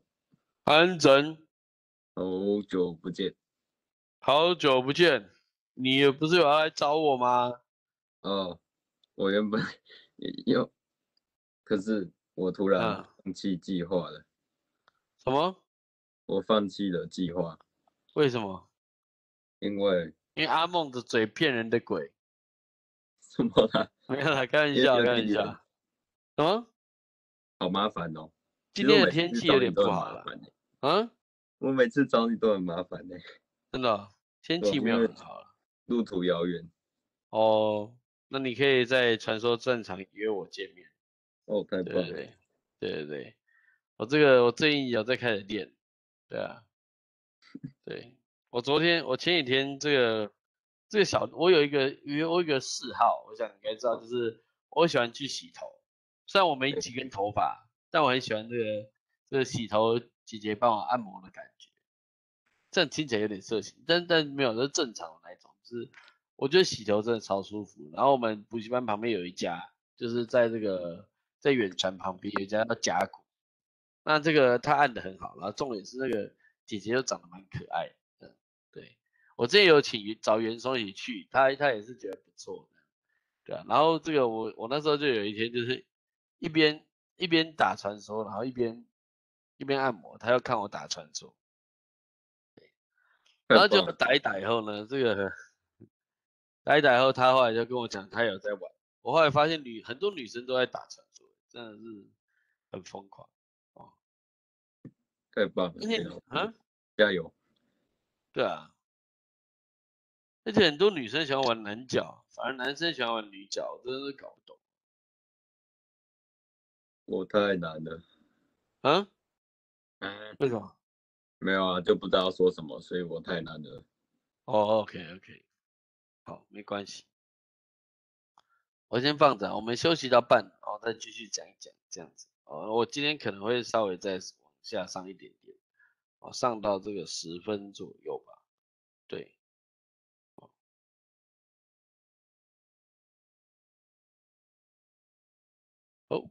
安整， 好久不见， 好久不见。 你不是有要来找我吗？ 哦，我原本也有，可是我突然嗯， 放弃计划了， 什么？ 我放弃了计划， 为什么？ 因为因为阿梦的嘴骗人的鬼。 什么啦？ 没有啦，开玩因为笑，开有点远， 玩笑。什么？ 好麻烦哦。其实我今天的每次去天气有点找你都很不好啦。 麻烦欸嗯， 我每次找你都很麻烦呢、 真的哦天对吧？ 气没有因为很好了。 路途遥远。 哦，那你可以在传说战场约我见面。 哦，太棒了！ 对对对，对对对，我最近有在开始练。对啊，对，我前几天我有一个嗜好，我想你应该知道，就是我喜欢去洗头。虽然我没几根头发，但我很喜欢这个洗头姐姐帮我按摩的感觉。这样听起来有点色情，但没有，这是正常的那一种。就是我觉得洗头真的超舒服。然后我们补习班旁边有一家，就是在远传旁边有一家叫甲骨。那这个他按的很好，然后重点是那个姐姐又长得蛮可爱的。对，我之前有找袁松一起去，他也是觉得不错的。对啊，然后这个我那时候就有一天就是一边一边打传说，然后一边按摩，他要看我打传说。然后就太棒了！ 打一打以后呢，打一打以后，他后来就跟我讲，他有在玩。我后来发现很多女生都在打传说，真的是很疯狂哦。 太棒了！ 而且加油！ 对啊，而且很多女生喜欢玩男角，反而男生喜欢玩女角，我真的是搞不懂。 我太难了。 啊？ 嗯， 为什么？ 没有啊，就不知道说什么，所以我太难了。 哦，OK OK，好，没关系，我先放着，我们休息到半，然后再继续讲一讲这样子。哦，我今天可能会稍微再往下上一点点，哦，上到这个10分左右吧。对。哦。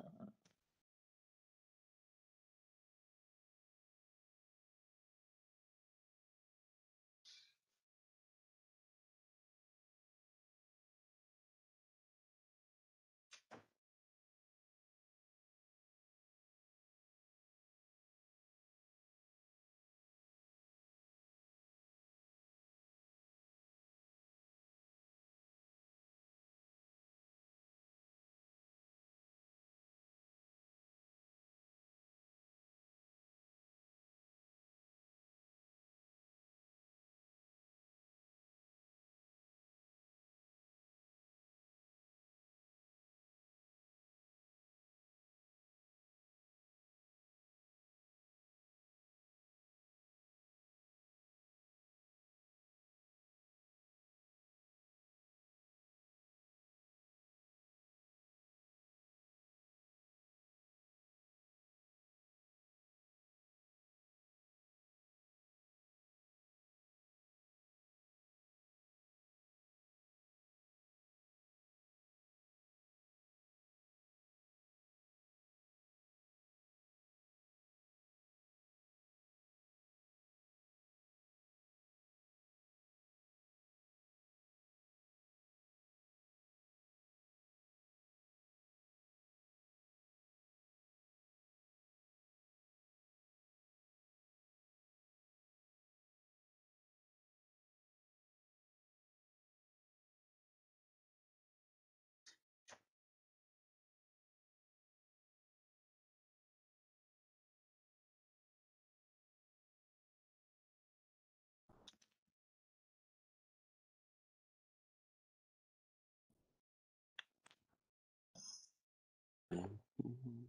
嗯嗯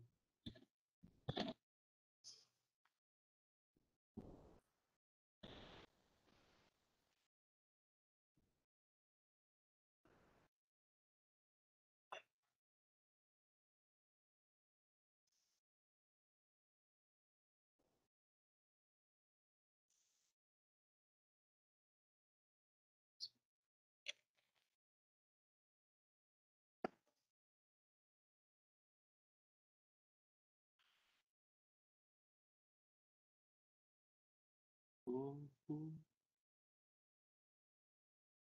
嗯嗯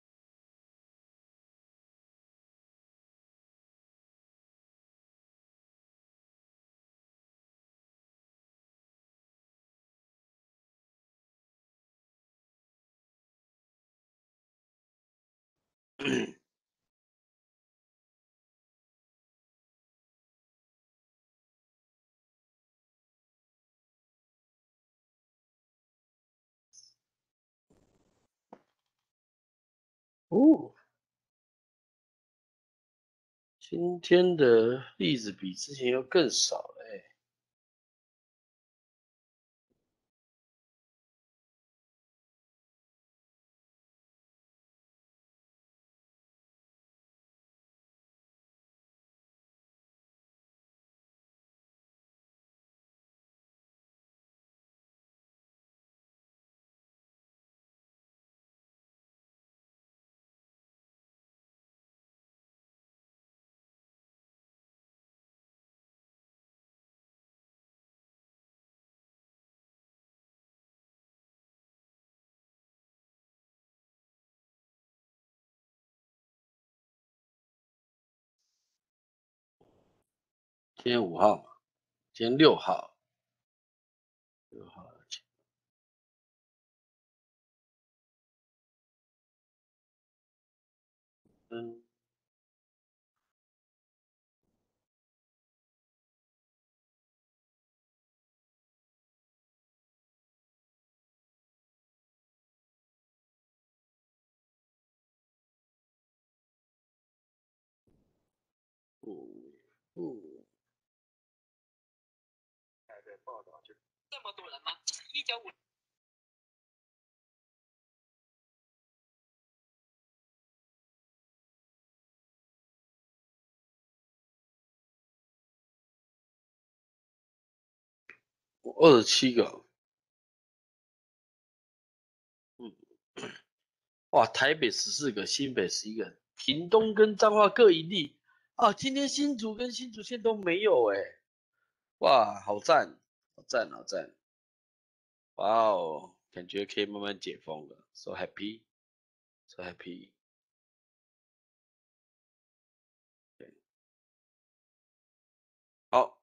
哦，今天的例子比之前要更少了欸。今天5号嘛，今天6号，6号，嗯。嗯嗯， 这么多人吗？1950。 27个，嗯，哇，台北14个，新北11个，屏东跟彰化各1例啊。今天新竹跟新竹县都没有哎，哇，好赞，好赞，好赞，哇哦，感觉可以慢慢解封了，so happy，so happy。对，好，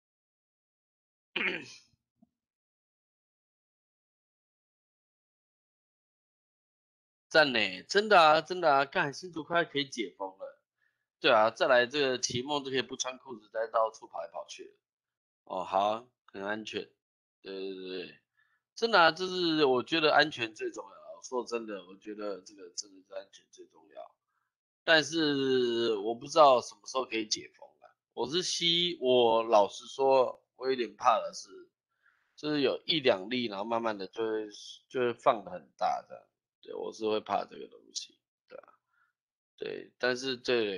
赞呢，真的啊，真的啊，干，新竹快可以解封了。对啊，再来这个期末就可以不穿裤子再到处跑来跑去了。哦，好啊，很安全。对对对对，真的啊，就是我觉得安全最重要啊。说真的，我觉得这个真的是安全最重要。但是我不知道什么时候可以解封啊。我老实说，我有点怕的是，就是有1、2例，然后慢慢的就会放的很大这样。对，我是会怕这个东西，对啊，对，但是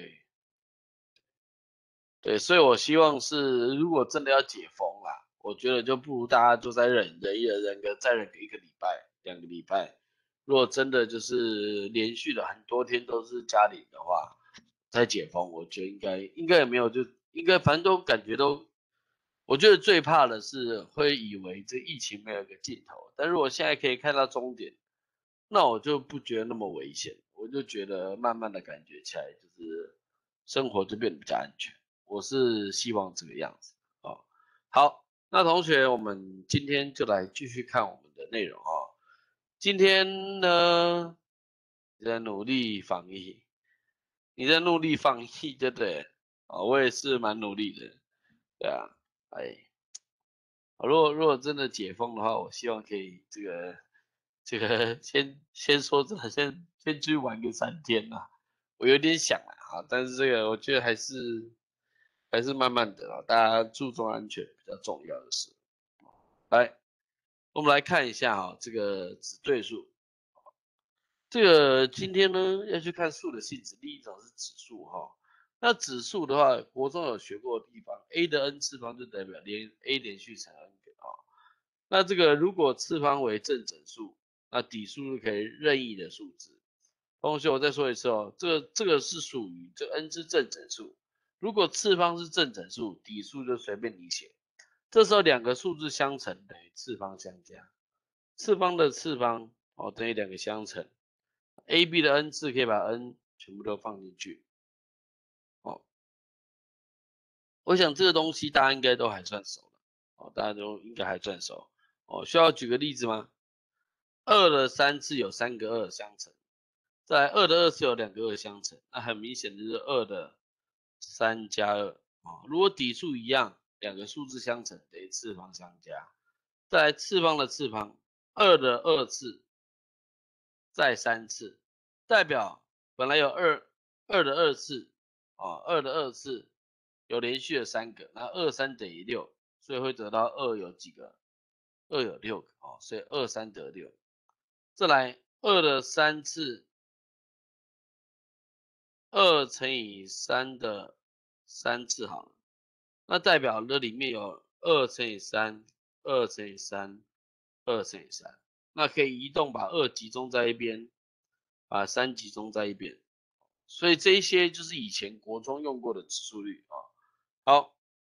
对，所以我希望是，如果真的要解封啦，我觉得就不如大家都在忍一忍，再忍个1个礼拜、2个礼拜。如果真的就是连续的很多天都是加零的话，再解封，我觉得应该也没有，就应该反正都感觉都，我觉得最怕的是会以为这疫情没有一个尽头，但如果现在可以看到终点，那我就不觉得那么危险，我就觉得慢慢的感觉起来就是生活就变得比较安全。我是希望这个样子哦。好，那同学，我们今天就来继续看我们的内容哦。今天呢，你在努力防疫，你在努力防疫，对不对？哦，我也是蛮努力的，对啊，哎，如果真的解封的话，我希望可以这个先说真的，先去玩个3天呐、我有点想啊，但是这个我觉得还是慢慢的啊，大家注重安全比较重要的事。来，我们来看一下这个指对数。这个今天呢要去看数的性质，第一种是指数那指数的话，国中有学过的地方，a 的 n 次方就代表a 连续乘 n 个那这个如果次方为正整数，那底数是可以任意的数字。同学，我再说一次哦，这个是属于这 n 之正整数。如果次方是正整数，底数就随便你写。这时候2个数字相乘等于次方相加，次方的次方等于2个相乘。AB 的 n 次可以把 n 全部都放进去。我想这个东西大家应该都还算熟了大家都应该还算熟需要举个例子吗？2的3次有3个2相乘， 再来2的2次有2个2相乘，那很明显就是2的3加2啊。如果底数一样，2个数字相乘等于次方相加。再来次方的次方，2的2次再3次，代表本来有2的2次啊，2的2次有连续的3个，那2、3等于6，所以会得到2有几个？2有6个哦，所以2、3得6。再来2的3次，2乘以3的3次好了，那代表这里面有2乘以3、2乘以3、2乘以3，那可以移动把2集中在一边，把3集中在一边，所以这一些就是以前国中用过的指数率啊。好，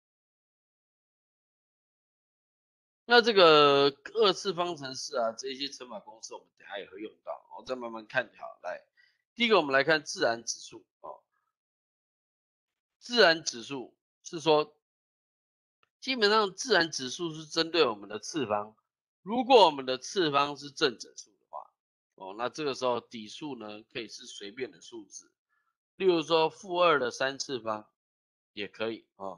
那这个2次方程式啊，这些乘法公式我们等下也会用到，我再慢慢看就好。来，第一个我们来看自然指数哦。自然指数是说，基本上自然指数是针对我们的次方，如果我们的次方是正整数的话，哦，那这个时候底数呢可以是随便的数字，例如说-2的3次方也可以哦，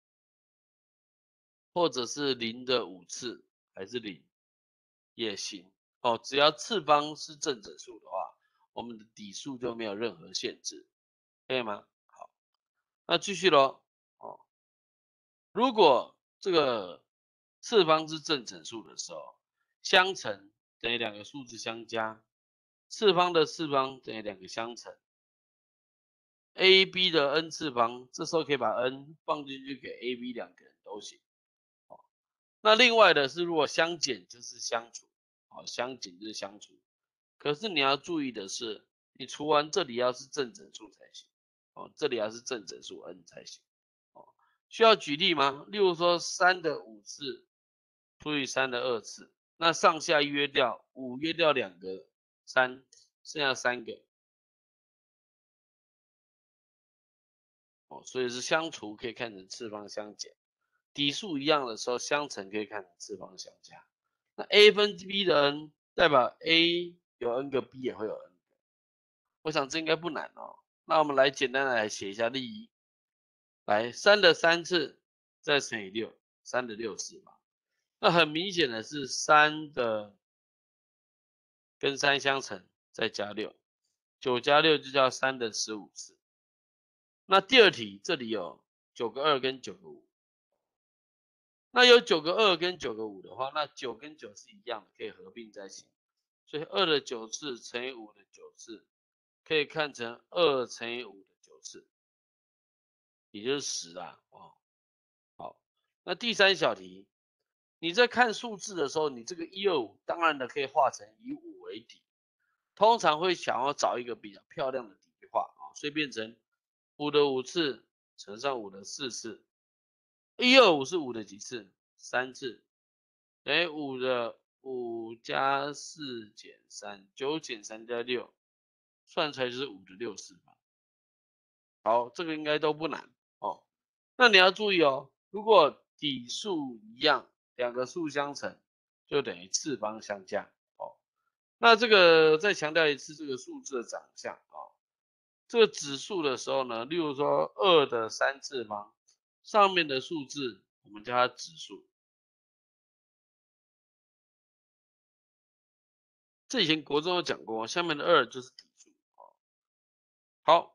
或者是0的5次还是0也行哦，只要次方是正整数的话，我们的底数就没有任何限制，可以吗？好，那继续咯哦。如果这个次方是正整数的时候，相乘等于2个数字相加，次方的次方等于2个相乘 ，a、b 的 n 次方，这时候可以把 n 放进去给 a、b 2个人都行。那另外的是，如果相减就是相除，相减就是相除。可是你要注意的是，你除完这里要是正整数才行，这里要是正整数 n 才行。需要举例吗？例如说3的5次除以3的2次，那上下约掉，5约掉2个3，剩下3个。所以是相除可以看成次方相减，底数一样的时候相乘可以看成次方相加。那 a 分 b 的 n 代表 a 有 n 个 b 也会有 n 个，我想这应该不难哦。那我们来简单的来写一下例一，来3的3次再乘以6，3的6次嘛。那很明显的是3的跟3相乘，再加6，9加6就叫3的15次。那第二题这里有9个2跟9个5，那有9个2跟9个5的话，那9跟9是一样的，可以合并在一起。所以2的9次乘以5的9次，可以看成2乘以5的9次，也就是10啦。好，那第三小题，你在看数字的时候，你这个125当然的可以画成以5为底，通常会想要找一个比较漂亮的底画啊，所以变成5的5次乘上5的4次，125是5的几次？3次，等于5的5加4减3，9减3加6，算出来就是5的6次方。好，这个应该都不难哦。那你要注意哦，如果底数一样，2个数相乘，就等于次方相加哦。那这个再强调一次这个数字的长相啊，这个指数的时候呢，例如说2的3次方，上面的数字我们叫它指数。这以前国中有讲过，下面的2就是底数哦。好，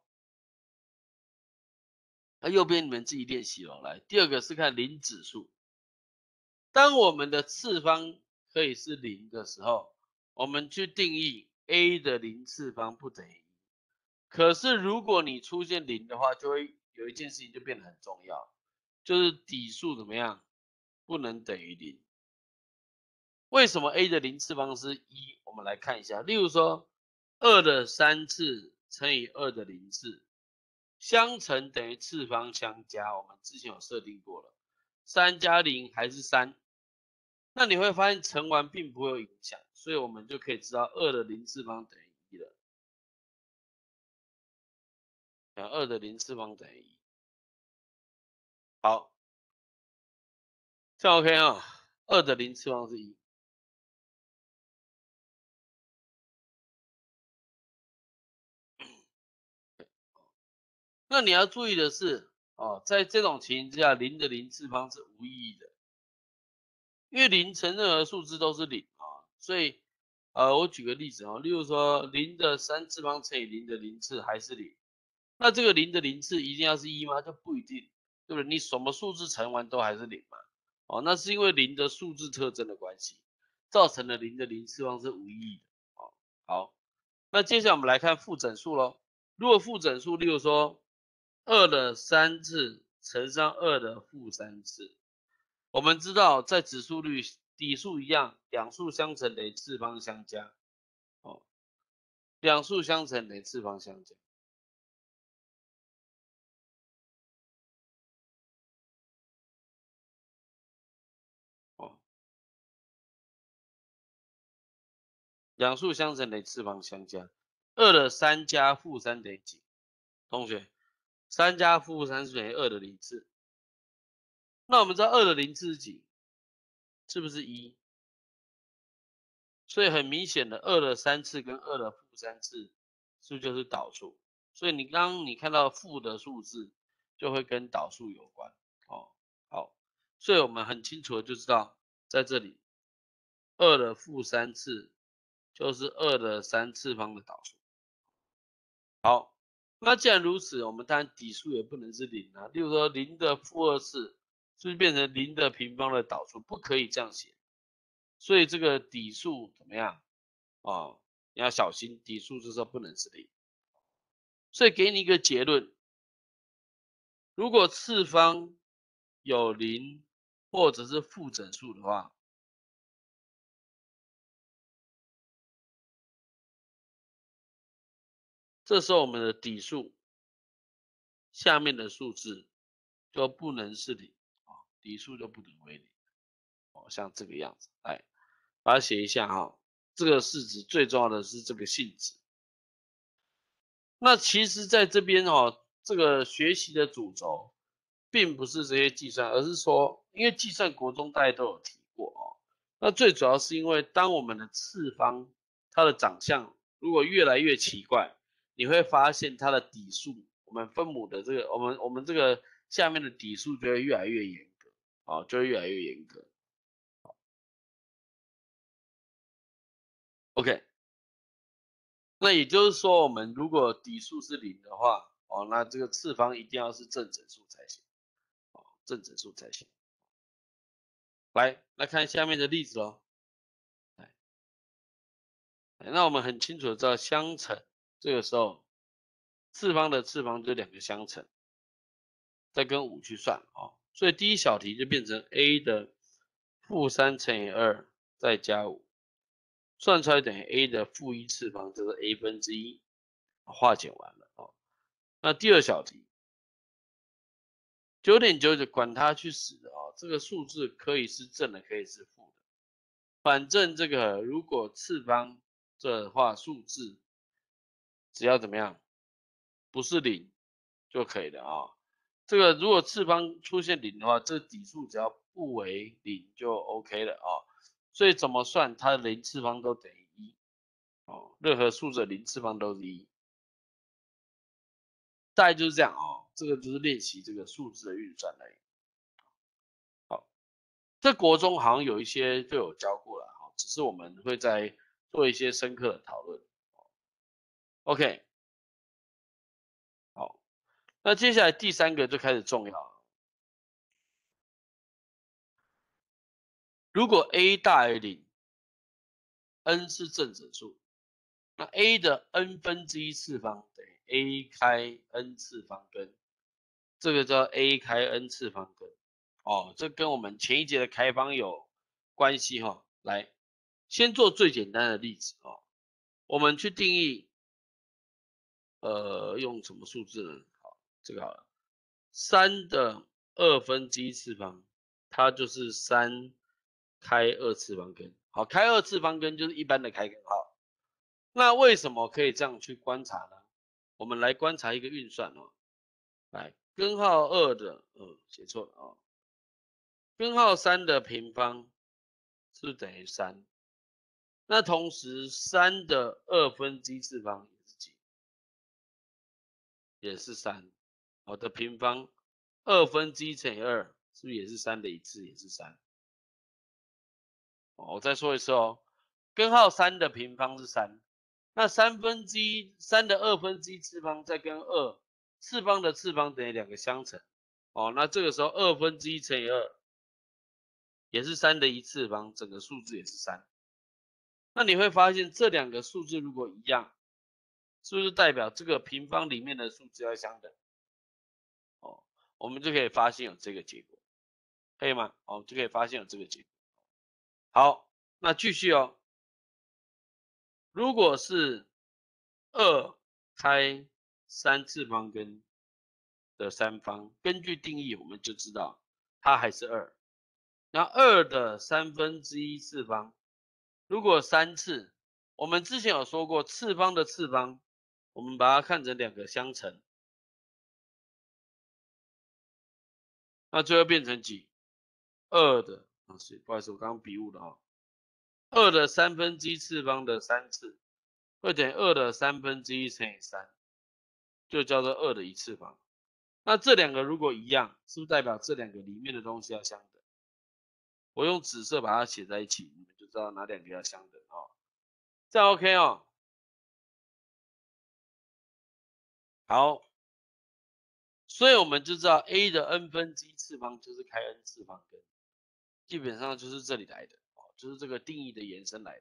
那右边你们自己练习哦。来，第二个是看零指数。当我们的次方可以是0的时候，我们去定义 a 的0次方不等于1。可是如果你出现0的话，就会有一件事情就变得很重要，就是底数怎么样不能等于0。为什么 a 的0次方是1？我们来看一下，例如说2的3次乘以2的0次，相乘等于次方相加，我们之前有设定过了，3加0还是3。那你会发现乘完并不会有影响，所以我们就可以知道2的0次方等于1了。2的0次方等于1。好，这样 OK 啊，2的0次方是1。 那你要注意的是，哦，在这种情形之下，零的零次方是无意义的，因为零乘任何数字都是零啊，所以，我举个例子哦，例如说零的3次方乘以零的零次还是零，那这个零的零次一定要是1吗？就不一定，对不对？你什么数字乘完都还是零嘛，哦，那是因为零的数字特征的关系，造成了零的零次方是无意义的，哦，好，那接下来我们来看负整数咯。如果负整数，例如说2的3次乘上2的负3次，我们知道在指数率底数一样，两数相乘等于次方相加，哦，两数相乘等于次方相加，哦，两数相乘等于次方相加，2的3加负3等于几？同学，3加负3是等于2的零次，那我们知道2的零次是几？是不是1？所以很明显的2的3次跟2的负3次是不是就是导数？所以你刚你看到负的数字就会跟导数有关哦。好，所以我们很清楚的就知道在这里2的负3次就是2的3次方的导数。好，那既然如此，我们当然底数也不能是0啊。例如说0的负2次是不是变成0的平方的导数？不可以这样写。所以这个底数怎么样？哦，你要小心，底数这时候不能是0。所以给你一个结论，如果次方有0或者是负整数的话，这时候我们的底数下面的数字就不能是0，底数就不等为0，像这个样子，来把它写一下哈。这个式子最重要的是这个性质。那其实在这边这个学习的主轴并不是这些计算，而是说，因为计算国中大家都有提过哦。那最主要是因为当我们的次方它的长相如果越来越奇怪，你会发现它的底数，我们分母的这个我们这个下面的底数就会越来越严格，就会越来越严格。OK。那也就是说，我们如果底数是0的话，那这个次方一定要是正整数才行，正整数才行。来看下面的例子咯。那我们很清楚的知道相乘，这个时候次方的次方就2个相乘，再跟5去算所以第一小题就变成 a 的负3乘以2再加5，算出来等于 a 的负1次方，就是 a 分之1，化简完了那第二小题9.99管它去死的这个数字可以是正的，可以是负的，反正这个如果次方的话，数字只要怎么样，不是0就可以了这个如果次方出现0的话，这底数只要不为0就 OK 了所以怎么算，它的0次方都等于1任何数字的0次方都是1，大概就是这样这个就是练习这个数字的运算而已。这国中好像有一些就有教过了只是我们会再做一些深刻的讨论。OK， 好，那接下来第3个就开始重要了。如果 a 大于0，n 是正整数，那 a 的 n 分之1次方等于 a 开 n 次方根，这个叫 a 开 n 次方根这跟我们前一节的开方有关系来，先做最简单的例子我们去定义用什么数字呢？好，这个好了，3的2分之1次方，它就是3开2次方根。好，开2次方根就是一般的开根号。那为什么可以这样去观察呢？我们来观察一个运算来，根号2的写错了根号3的平方是不是等于3？那同时3的2分之1次方也是几？也是3。 的平方，1/2乘以2，是不是也是3的一次，也是3？我再说一次哦，根号3的平方是3，那3的1/2次方再跟2次方的次方等于2个相乘，那这个时候1/2乘以2也是3的一次方，整个数字也是3。那你会发现这两个数字如果一样，是不是代表这个平方里面的数字要相等？我们就可以发现有这个结果，可以吗？就可以发现有这个结果。好，那继续哦。如果是2开3次方根的三方，根据定义我们就知道它还是2。那2的1/3次方，如果3次，我们之前有说过次方的次方，我们把它看成2个相乘，那最后变成几？2的，不好意思，我刚刚笔误了2的1/3次方的3次，会等于2的1/3乘以3，就叫做2的一次方。那这两个如果一样，是不是代表这两个里面的东西要相等？我用紫色把它写在一起，你们就知道哪两个要相等这样 OK 哦。好，所以我们就知道 a 的 n/g次方就是开 n 次方根，基本上就是这里来的就是这个定义的延伸来的。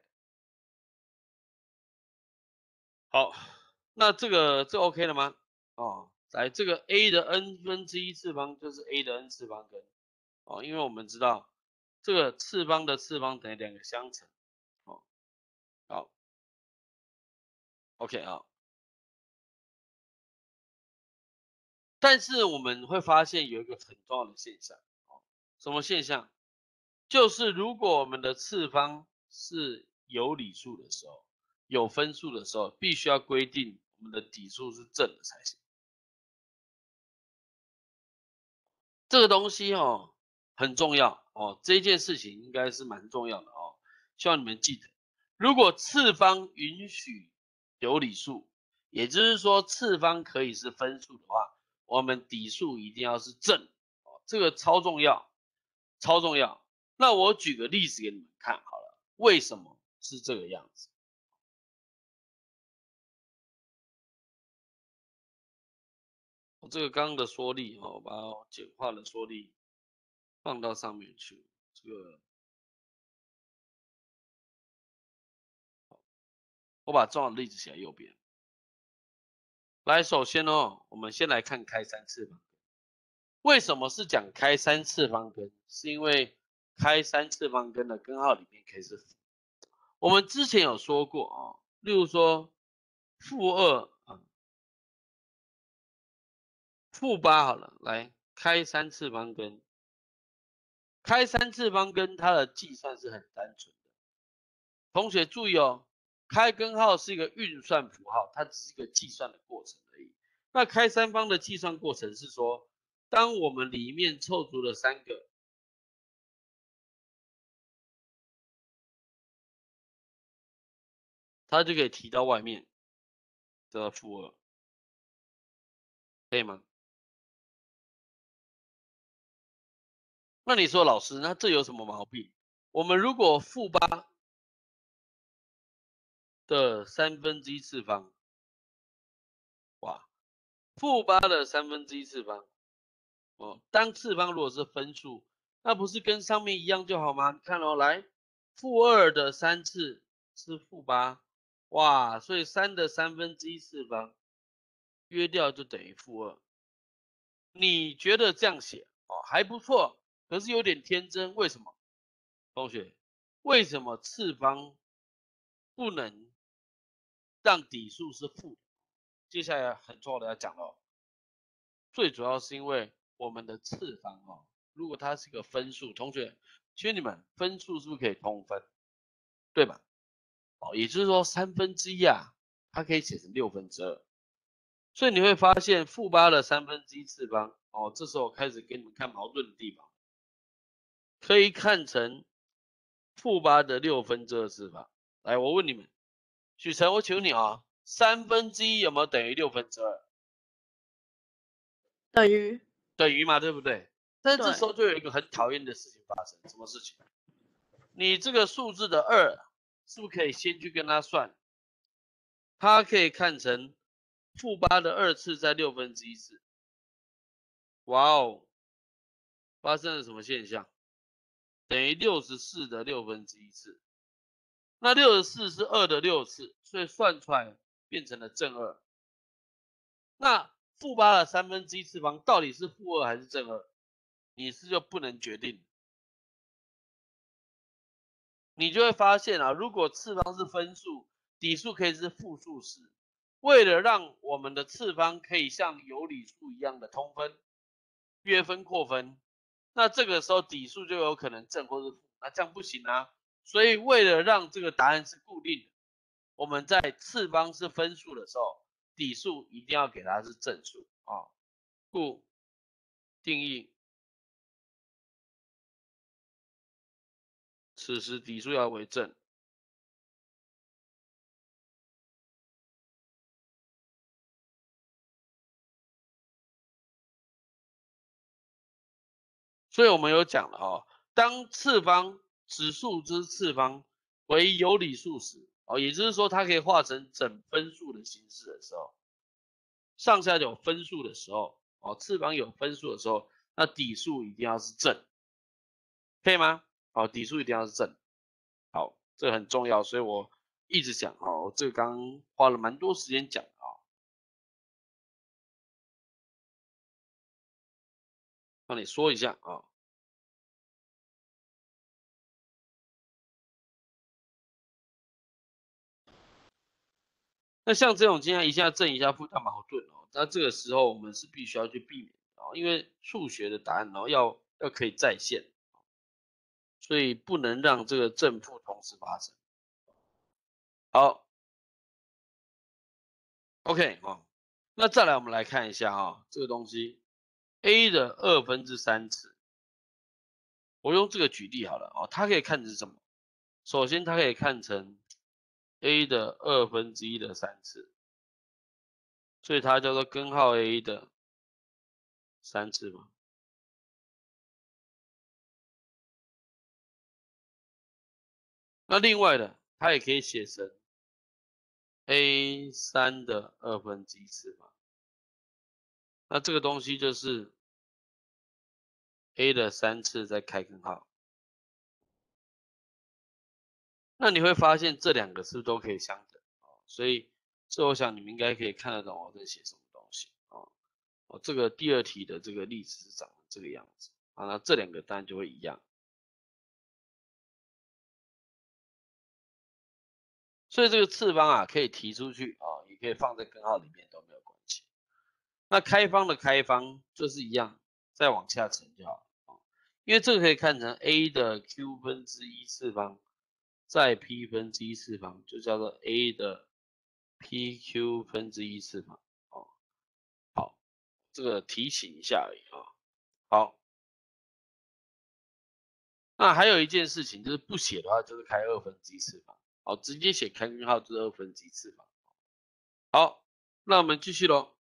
好，那这 OK 了吗？来这个 a 的 n/g次方就是 a 的 n 次方根因为我们知道这个次方的次方等于2个相乘好 OK 但是我们会发现有一个很重要的现象什么现象？就是如果我们的次方是有理数的时候，有分数的时候，必须要规定我们的底数是正的才行。这个东西很重要这件事情应该是蛮重要的希望你们记得，如果次方允许有理数，也就是说次方可以是分数的话，我们底数一定要是正这个超重要，超重要。那我举个例子给你们看好了，为什么是这个样子？这个刚刚的缩力我把简化的缩力放到上面去，这个我把重要的例子写在右边。来，首先我们先来看开3次方根。为什么是讲开3次方根？是因为开3次方根的根号里面可以是负。我们之前有说过例如说-2-8好了，来开3次方根。开3次方根它的计算是很单纯的。同学注意开根号是一个运算符号，它只是一个计算的过程而已。那开三方的计算过程是说，当我们里面凑足了3个，它就可以提到外面的-2，可以吗？那你说老师，那这有什么毛病？我们如果-8的1/3次方，哇，-8的1/3次方当次方如果是分数，那不是跟上面一样就好吗？你看来-2的3次是-8，哇，所以3的1/3次方约掉就等于-2。你觉得这样写还不错，可是有点天真，为什么？同学，为什么次方不能让底数是负的？接下来很重要的要讲最主要是因为我们的次方如果它是个分数，同学，请问你们分数是不是可以通分？对吧？也就是说1/3它可以写成2/6，所以你会发现-8的1/3次方这时候开始给你们看矛盾的地方，可以看成-8的2/6次方。来，我问你们，许晨，我请问你1/3有没有等于2/6？ 等于嘛，对不对？但是这对时候就有一个很讨厌的事情发生，什么事情？你这个数字的2，是不是可以先去跟它算？它可以看成-8的2次在1/6次。哇哦，发生了什么现象？等于64的1/6次。那64是2的6次，所以算出来变成了正2。那-8的1/3次方到底是-2还是正2？你是就不能决定。你就会发现啊，如果次方是分数，底数可以是负数式。为了让我们的次方可以像有理数一样的通分、约分、扩分，那这个时候底数就有可能正或是负，那这样不行啊。所以为了让这个答案是固定的，我们在次方是分数的时候，底数一定要给它是正数啊。故定义此时底数要为正。所以我们有讲了哦，当次方指数之次方为有理数时，也就是说它可以化成整分数的形式的时候，上下有分数的时候，次方有分数的时候，那底数一定要是正，可以吗？底数一定要是正。好，这个很重要，所以我一直讲哦，这个刚花了蛮多时间讲啊，帮你说一下啊。那像这种经验一下正一下负，它矛盾哦。那这个时候我们是必须要去避免哦，因为数学的答案要可以再现，所以不能让这个正负同时发生。好 ，OK 哦，那再来我们来看一下这个东西 a 的3/2次，我用这个举例好了哦，它可以看成什么？首先它可以看成 a 的3/2次。所以它叫做根号 a 的3次嘛。那另外的，它也可以写成 a3的1/2次嘛。那这个东西就是 a 的3次再开根号。那你会发现这两个是不是都可以相等？所以这我想你们应该可以看得懂我在写什么东西这个第2题的这个例子是长这个样子那这两个当然就会一样。所以这个次方可以提出去也可以放在根号里面都没有关系。那开方的开方就是一样，再往下乘就好了因为这个可以看成 a 的 q⁻1次方再 p⁻1次方，就叫做 a 的 pq⁻1次方好，这个提醒一下而已好，那还有一件事情就是不写的话就是开1/2次方直接写开根号就是1/2次方。好，那我们继续咯。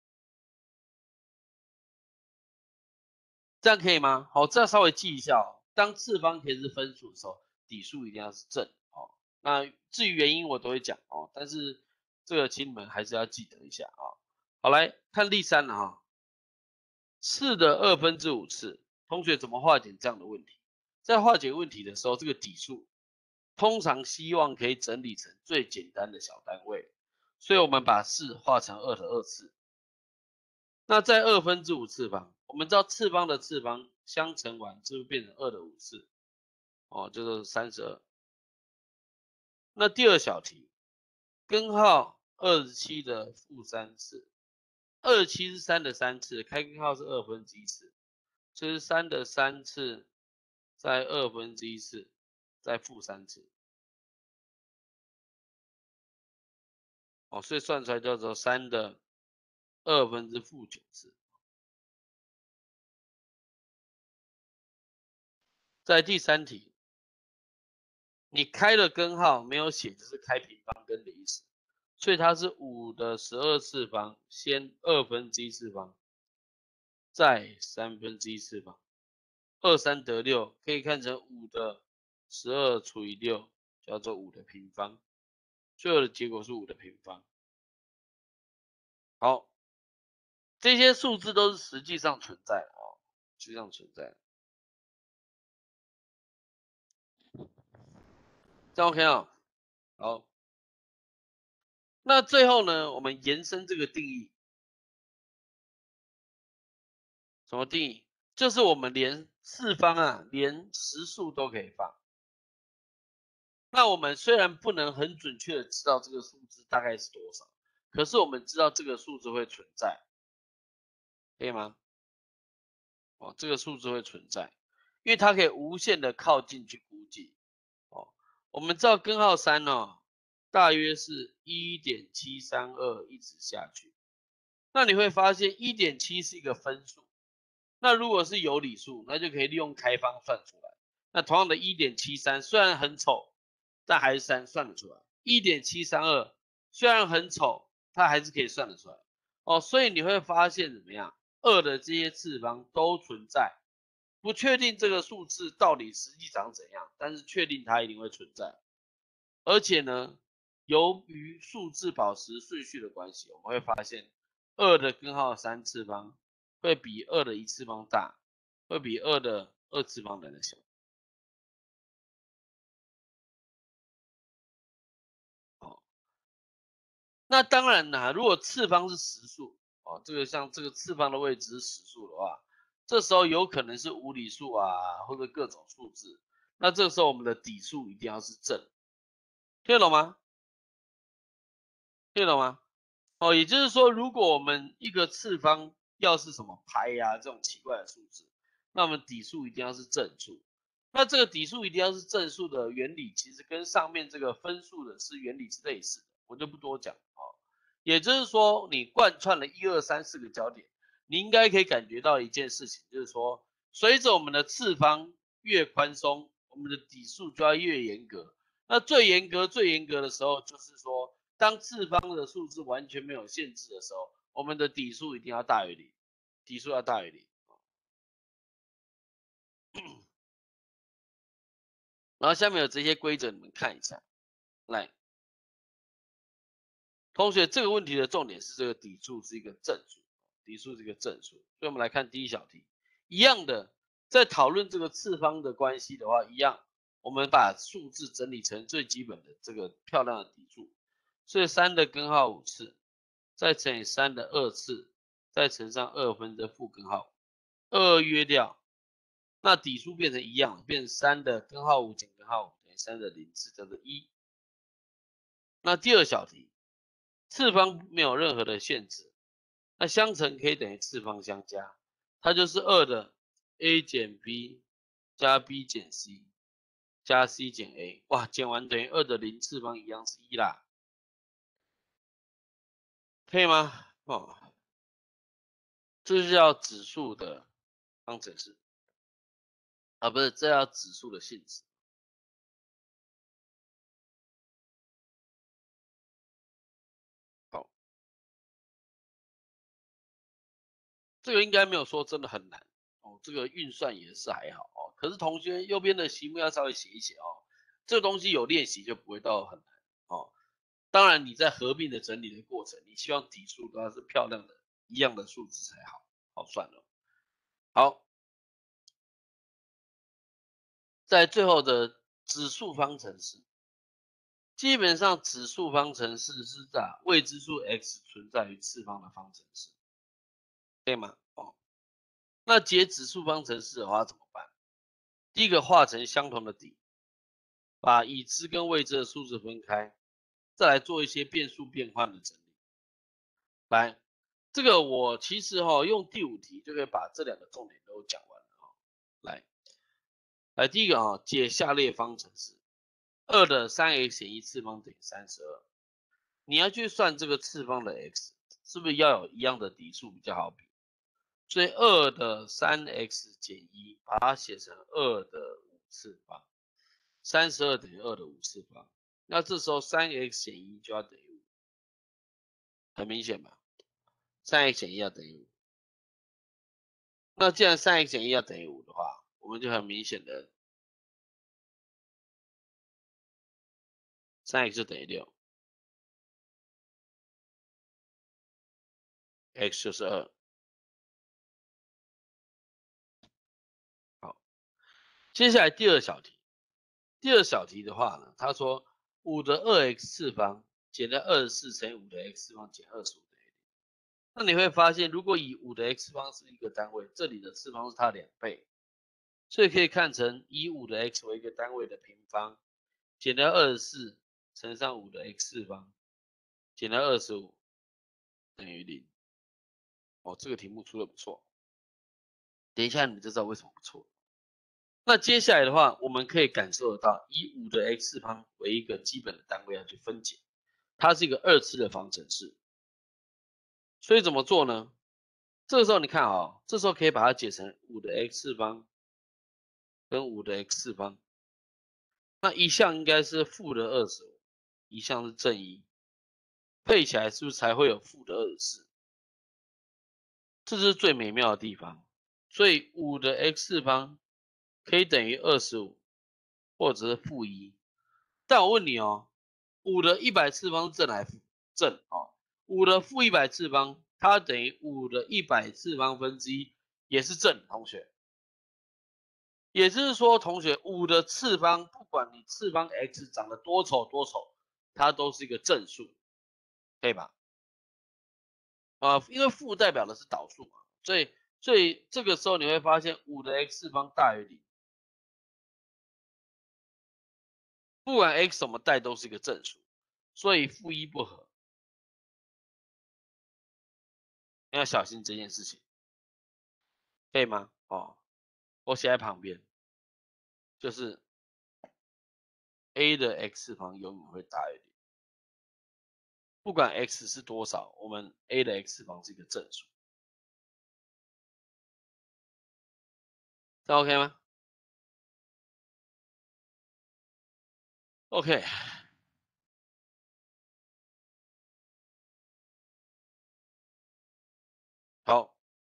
这样可以吗？好，这要稍微记一下当次方可以是分数的时候，底数一定要是正那至于原因我都会讲但是这个请你们还是要记得一下好，来看第3了4的5/2次，同学怎么化解这样的问题？在化解问题的时候，这个底数通常希望可以整理成最简单的小单位，所以我们把4化成2的2次。那在5/2次方，我们知道次方的次方相乘完就会变成2的5次就是32。那第2小题，根号27的负3次，27是3的3次，开根号是1/2次，所以是3的3次再1/2次再负3次所以算出来叫做3的2/9次。在第3题，你开了根号没有写，就是开平方跟离子，所以它是5的12次方先1/2次方， 再1/3次方，23得6，可以看成5的12除以6，叫做5的平方。最后的结果是5的平方。好，这些数字都是实际上存在的哦，实际上存在的。这样 OK 啊？好，那最后呢，我们延伸这个定义。什么定义？就是我们连次方啊，连实数都可以放。那我们虽然不能很准确的知道这个数字大概是多少，可是我们知道这个数字会存在，可以吗？哦，这个数字会存在，因为它可以无限的靠近去估计。哦，我们知道根号3哦，大约是1.732一直下去。那你会发现1.7是一个分数。那如果是有理数，那就可以利用开方算出来。那同样的1.73虽然很丑，但还是3算得出来。1.732虽然很丑，它还是可以算得出来。哦，所以你会发现怎么样？2的这些次方都存在，不确定这个数字到底实际长怎样，但是确定它一定会存在。而且呢，由于数字保持顺序的关系，我们会发现2的根号3次方会比2的1次方大，会比2的2次方来的小。哦，那当然啦，如果次方是实数，哦，这个像这个次方的位置是实数的话，这时候有可能是无理数啊，或者各种数字。那这个时候我们的底数一定要是正，听得懂吗？听得懂吗？哦，也就是说，如果我们一个次方要是什么派呀这种奇怪的数字，那我们底数一定要是正数。那这个底数一定要是正数的原理，其实跟上面这个分数的是原理是类似的，我就不多讲哦。也就是说，你贯穿了1、2、3、4个焦点，你应该可以感觉到一件事情，就是说，随着我们的次方越宽松，我们的底数就要越严格。那最严格的时候，就是说，当次方的数字完全没有限制的时候，我们的底数一定要大于0，底数要大于0。然后下面有这些规则，你们看一下。来，同学，这个问题的重点是这个底数是一个正数，底数是一个正数。所以我们来看第一小题，一样的，在讨论这个次方的关系的话，一样，我们把数字整理成最基本的这个漂亮的底数。所以3的根号5次，再乘以3的2次，再乘上2分之负根号5，2约掉，那底数变成一样，变成3的根号5减根号5等于3的0次，叫做1。那第二小题，次方没有任何的限制，那相乘可以等于次方相加，它就是2的 a 减 b 加 b 减 c 加 c 减 a， 哇，减完等于2的0次方一样是1啦，可以吗？哦，这是叫指数的方程式啊，不是，这叫指数的性质。好，这个应该没有说真的很难哦，这个运算也是还好哦。可是同学右边的题目要稍微写一写哦，这个东西有练习就不会到很难哦。当然你在合并的整理的过程，你希望底数都要是漂亮的一样的数字才好算了。好，在最后的指数方程式，基本上指数方程式是在未知数 x 存在于次方的方程式，对吗？哦，那解指数方程式的话怎么办？第一个画成相同的底，把已知跟未知的数字分开，再来做一些变数变换的整理。来，这个我其实用第5题就可以把这2个重点都讲完了来，第一个解下列方程式，2的3x 减1次方等于32。你要去算这个次方的 x， 是不是要有一样的底数比较好比？所以2的3x 减1，把它写成2的5次方，32等于2的5次方。那这时候 3x 减1就要等于5，很明显吧？3x 减1要等于5。 那既然3x 减1要等于5的话，我们就很明显的3x 就等于6，x 就是2。好，接下来第二小题。第二小题的话呢，他说5的2x 次方减掉24乘以5的 x 次方减25等于0。那你会发现，如果以5的 x 次方是一个单位，这里的次方是它2倍，所以可以看成以5的 x 为一个单位的平方减掉24乘上5的 x 次方减掉25等于0。哦，这个题目出的不错。等一下你就知道为什么不错。那接下来的话，我们可以感受得到，以5的 x 次方为一个基本的单位要去分解，它是一个2次的方程式。所以怎么做呢？这个时候你看啊，这时候可以把它解成5的 x 次方跟5的 x 次方。那一项应该是负的25，一项是正1，配起来是不是才会有负的24？这是最美妙的地方。所以5的 x 次方可以等于25，或者是负1。但我问你哦，5的100次方是正还是负？正哦。5的负100次方，它等于5的100次方分之一，也是正，同学。也就是说，同学，5的次方，不管你次方 x 长得多丑多丑，它都是一个正数，可以吧？因为负代表的是导数嘛，所以这个时候你会发现5的 x 次方大于0，不管 x 怎么带都是一个正数，所以负1不合，你要小心这件事情，可以吗？哦，我写在旁边，就是 a 的 x 次方永远会大于0，不管 x 是多少，我们 a 的 x 次方是一个正数，这 OK 吗？OK， 好，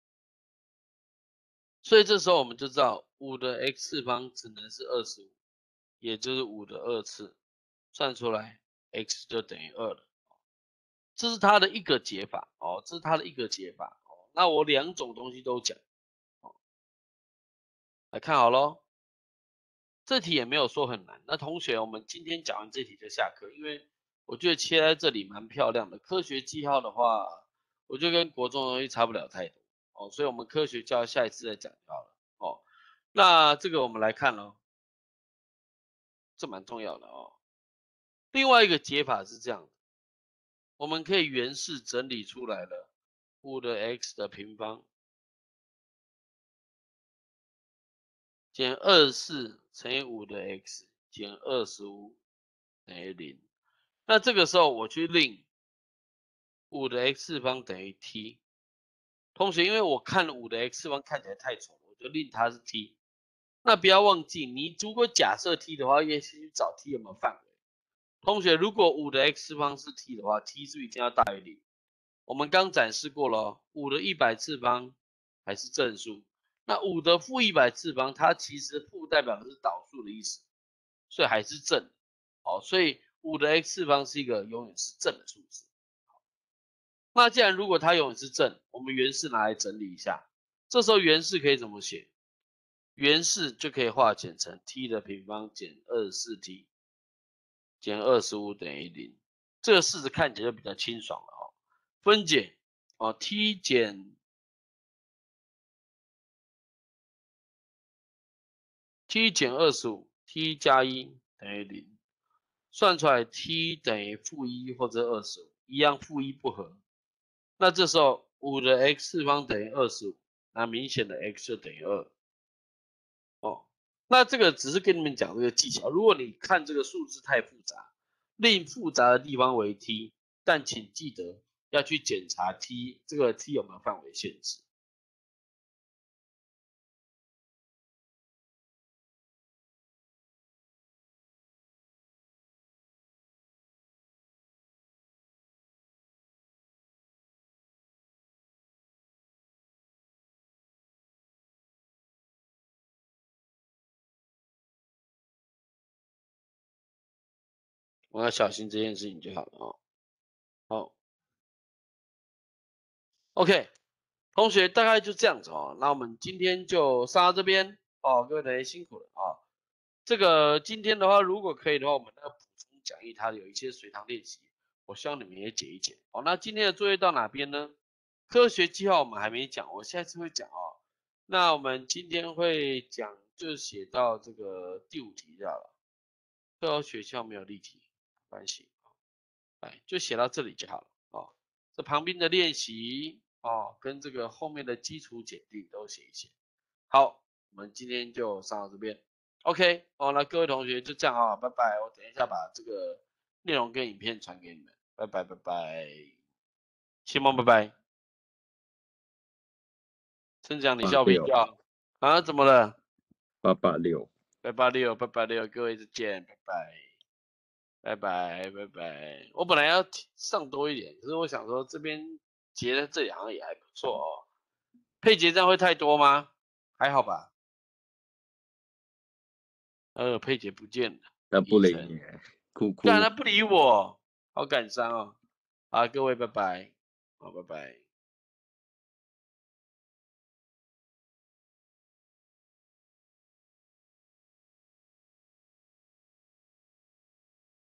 所以这时候我们就知道5的 x 次方只能是25，也就是5的2次，算出来 x 就等于2了。这是它的一个解法哦，这是它的一个解法哦。那我2种东西都讲哦，来看好咯。这题也没有说很难。那同学，我们今天讲完这题就下课，因为我觉得切在这里蛮漂亮的。科学记号的话，我觉得跟国中的东西差不了太多哦，所以我们科学记号下一次再讲就好了哦。那这个我们来看咯，这蛮重要的哦。另外一个解法是这样的，我们可以原式整理出来了5的 x 的平方减24乘以5的 x 减25等于0。那这个时候我去令5的 x 次方等于 t。同学，因为我看5的 x 次方看起来太丑了，我就令它是 t。那不要忘记，你如果假设 t 的话，要先去找 t 有没有范围。同学，如果5的 x 次方是 t 的话 ，t 是不是一定要大于0？我们刚展示过了，5的100次方还是正数。那5的负100次方，它其实负代表的是导数的意思，所以还是正。好，所以5的 x 次方是一个永远是正的数字。那既然如果它永远是正，我们原式拿来整理一下。这时候原式可以怎么写？原式就可以化简成 t 的平方减 24t 减25等于0。这个式子看起来就比较清爽了哦。分解哦 t 减 25，t 加1等于0。算出来 t 等于负1或者25，一样负1不合。那这时候5的 x 次方等于25，那明显的 x 就等于2。哦，那这个只是跟你们讲这个技巧。如果你看这个数字太复杂，令复杂的地方为 t， 但请记得要去检查 t 这个 t 有没有范围限制。 我要小心这件事情就好了哦。好 ，OK， 同学大概就这样子哦。那我们今天就上到这边哦，各位同学辛苦了啊。这个今天的话，如果可以的话，我们那个补充讲义它有一些随堂练习，我希望你们也解一解。好，那今天的作业到哪边呢？科学计划我们还没讲，我下次会讲哦。那我们今天会讲，就写到这个第5题就好了。科学计划没有例题，没关系，来就写到这里就好了哦。这旁边的练习哦，跟这个后面的基础检定都写一写。好，我们今天就上到这边。OK， 哦，那各位同学就这样啊，拜拜。我等一下把这个内容跟影片传给你们，拜拜拜拜。谢梦拜拜。真讲你笑屁笑啊？怎么了 886。 886，886，各位再见，拜拜，拜拜，拜拜。我本来要上多一点，可是我想说这边结的这2行也还不错哦。配结这样会太多吗？还好吧。配结不见了， 他不理你，哭哭。 干他不理我，好感伤哦。好，各位拜拜，好，拜拜。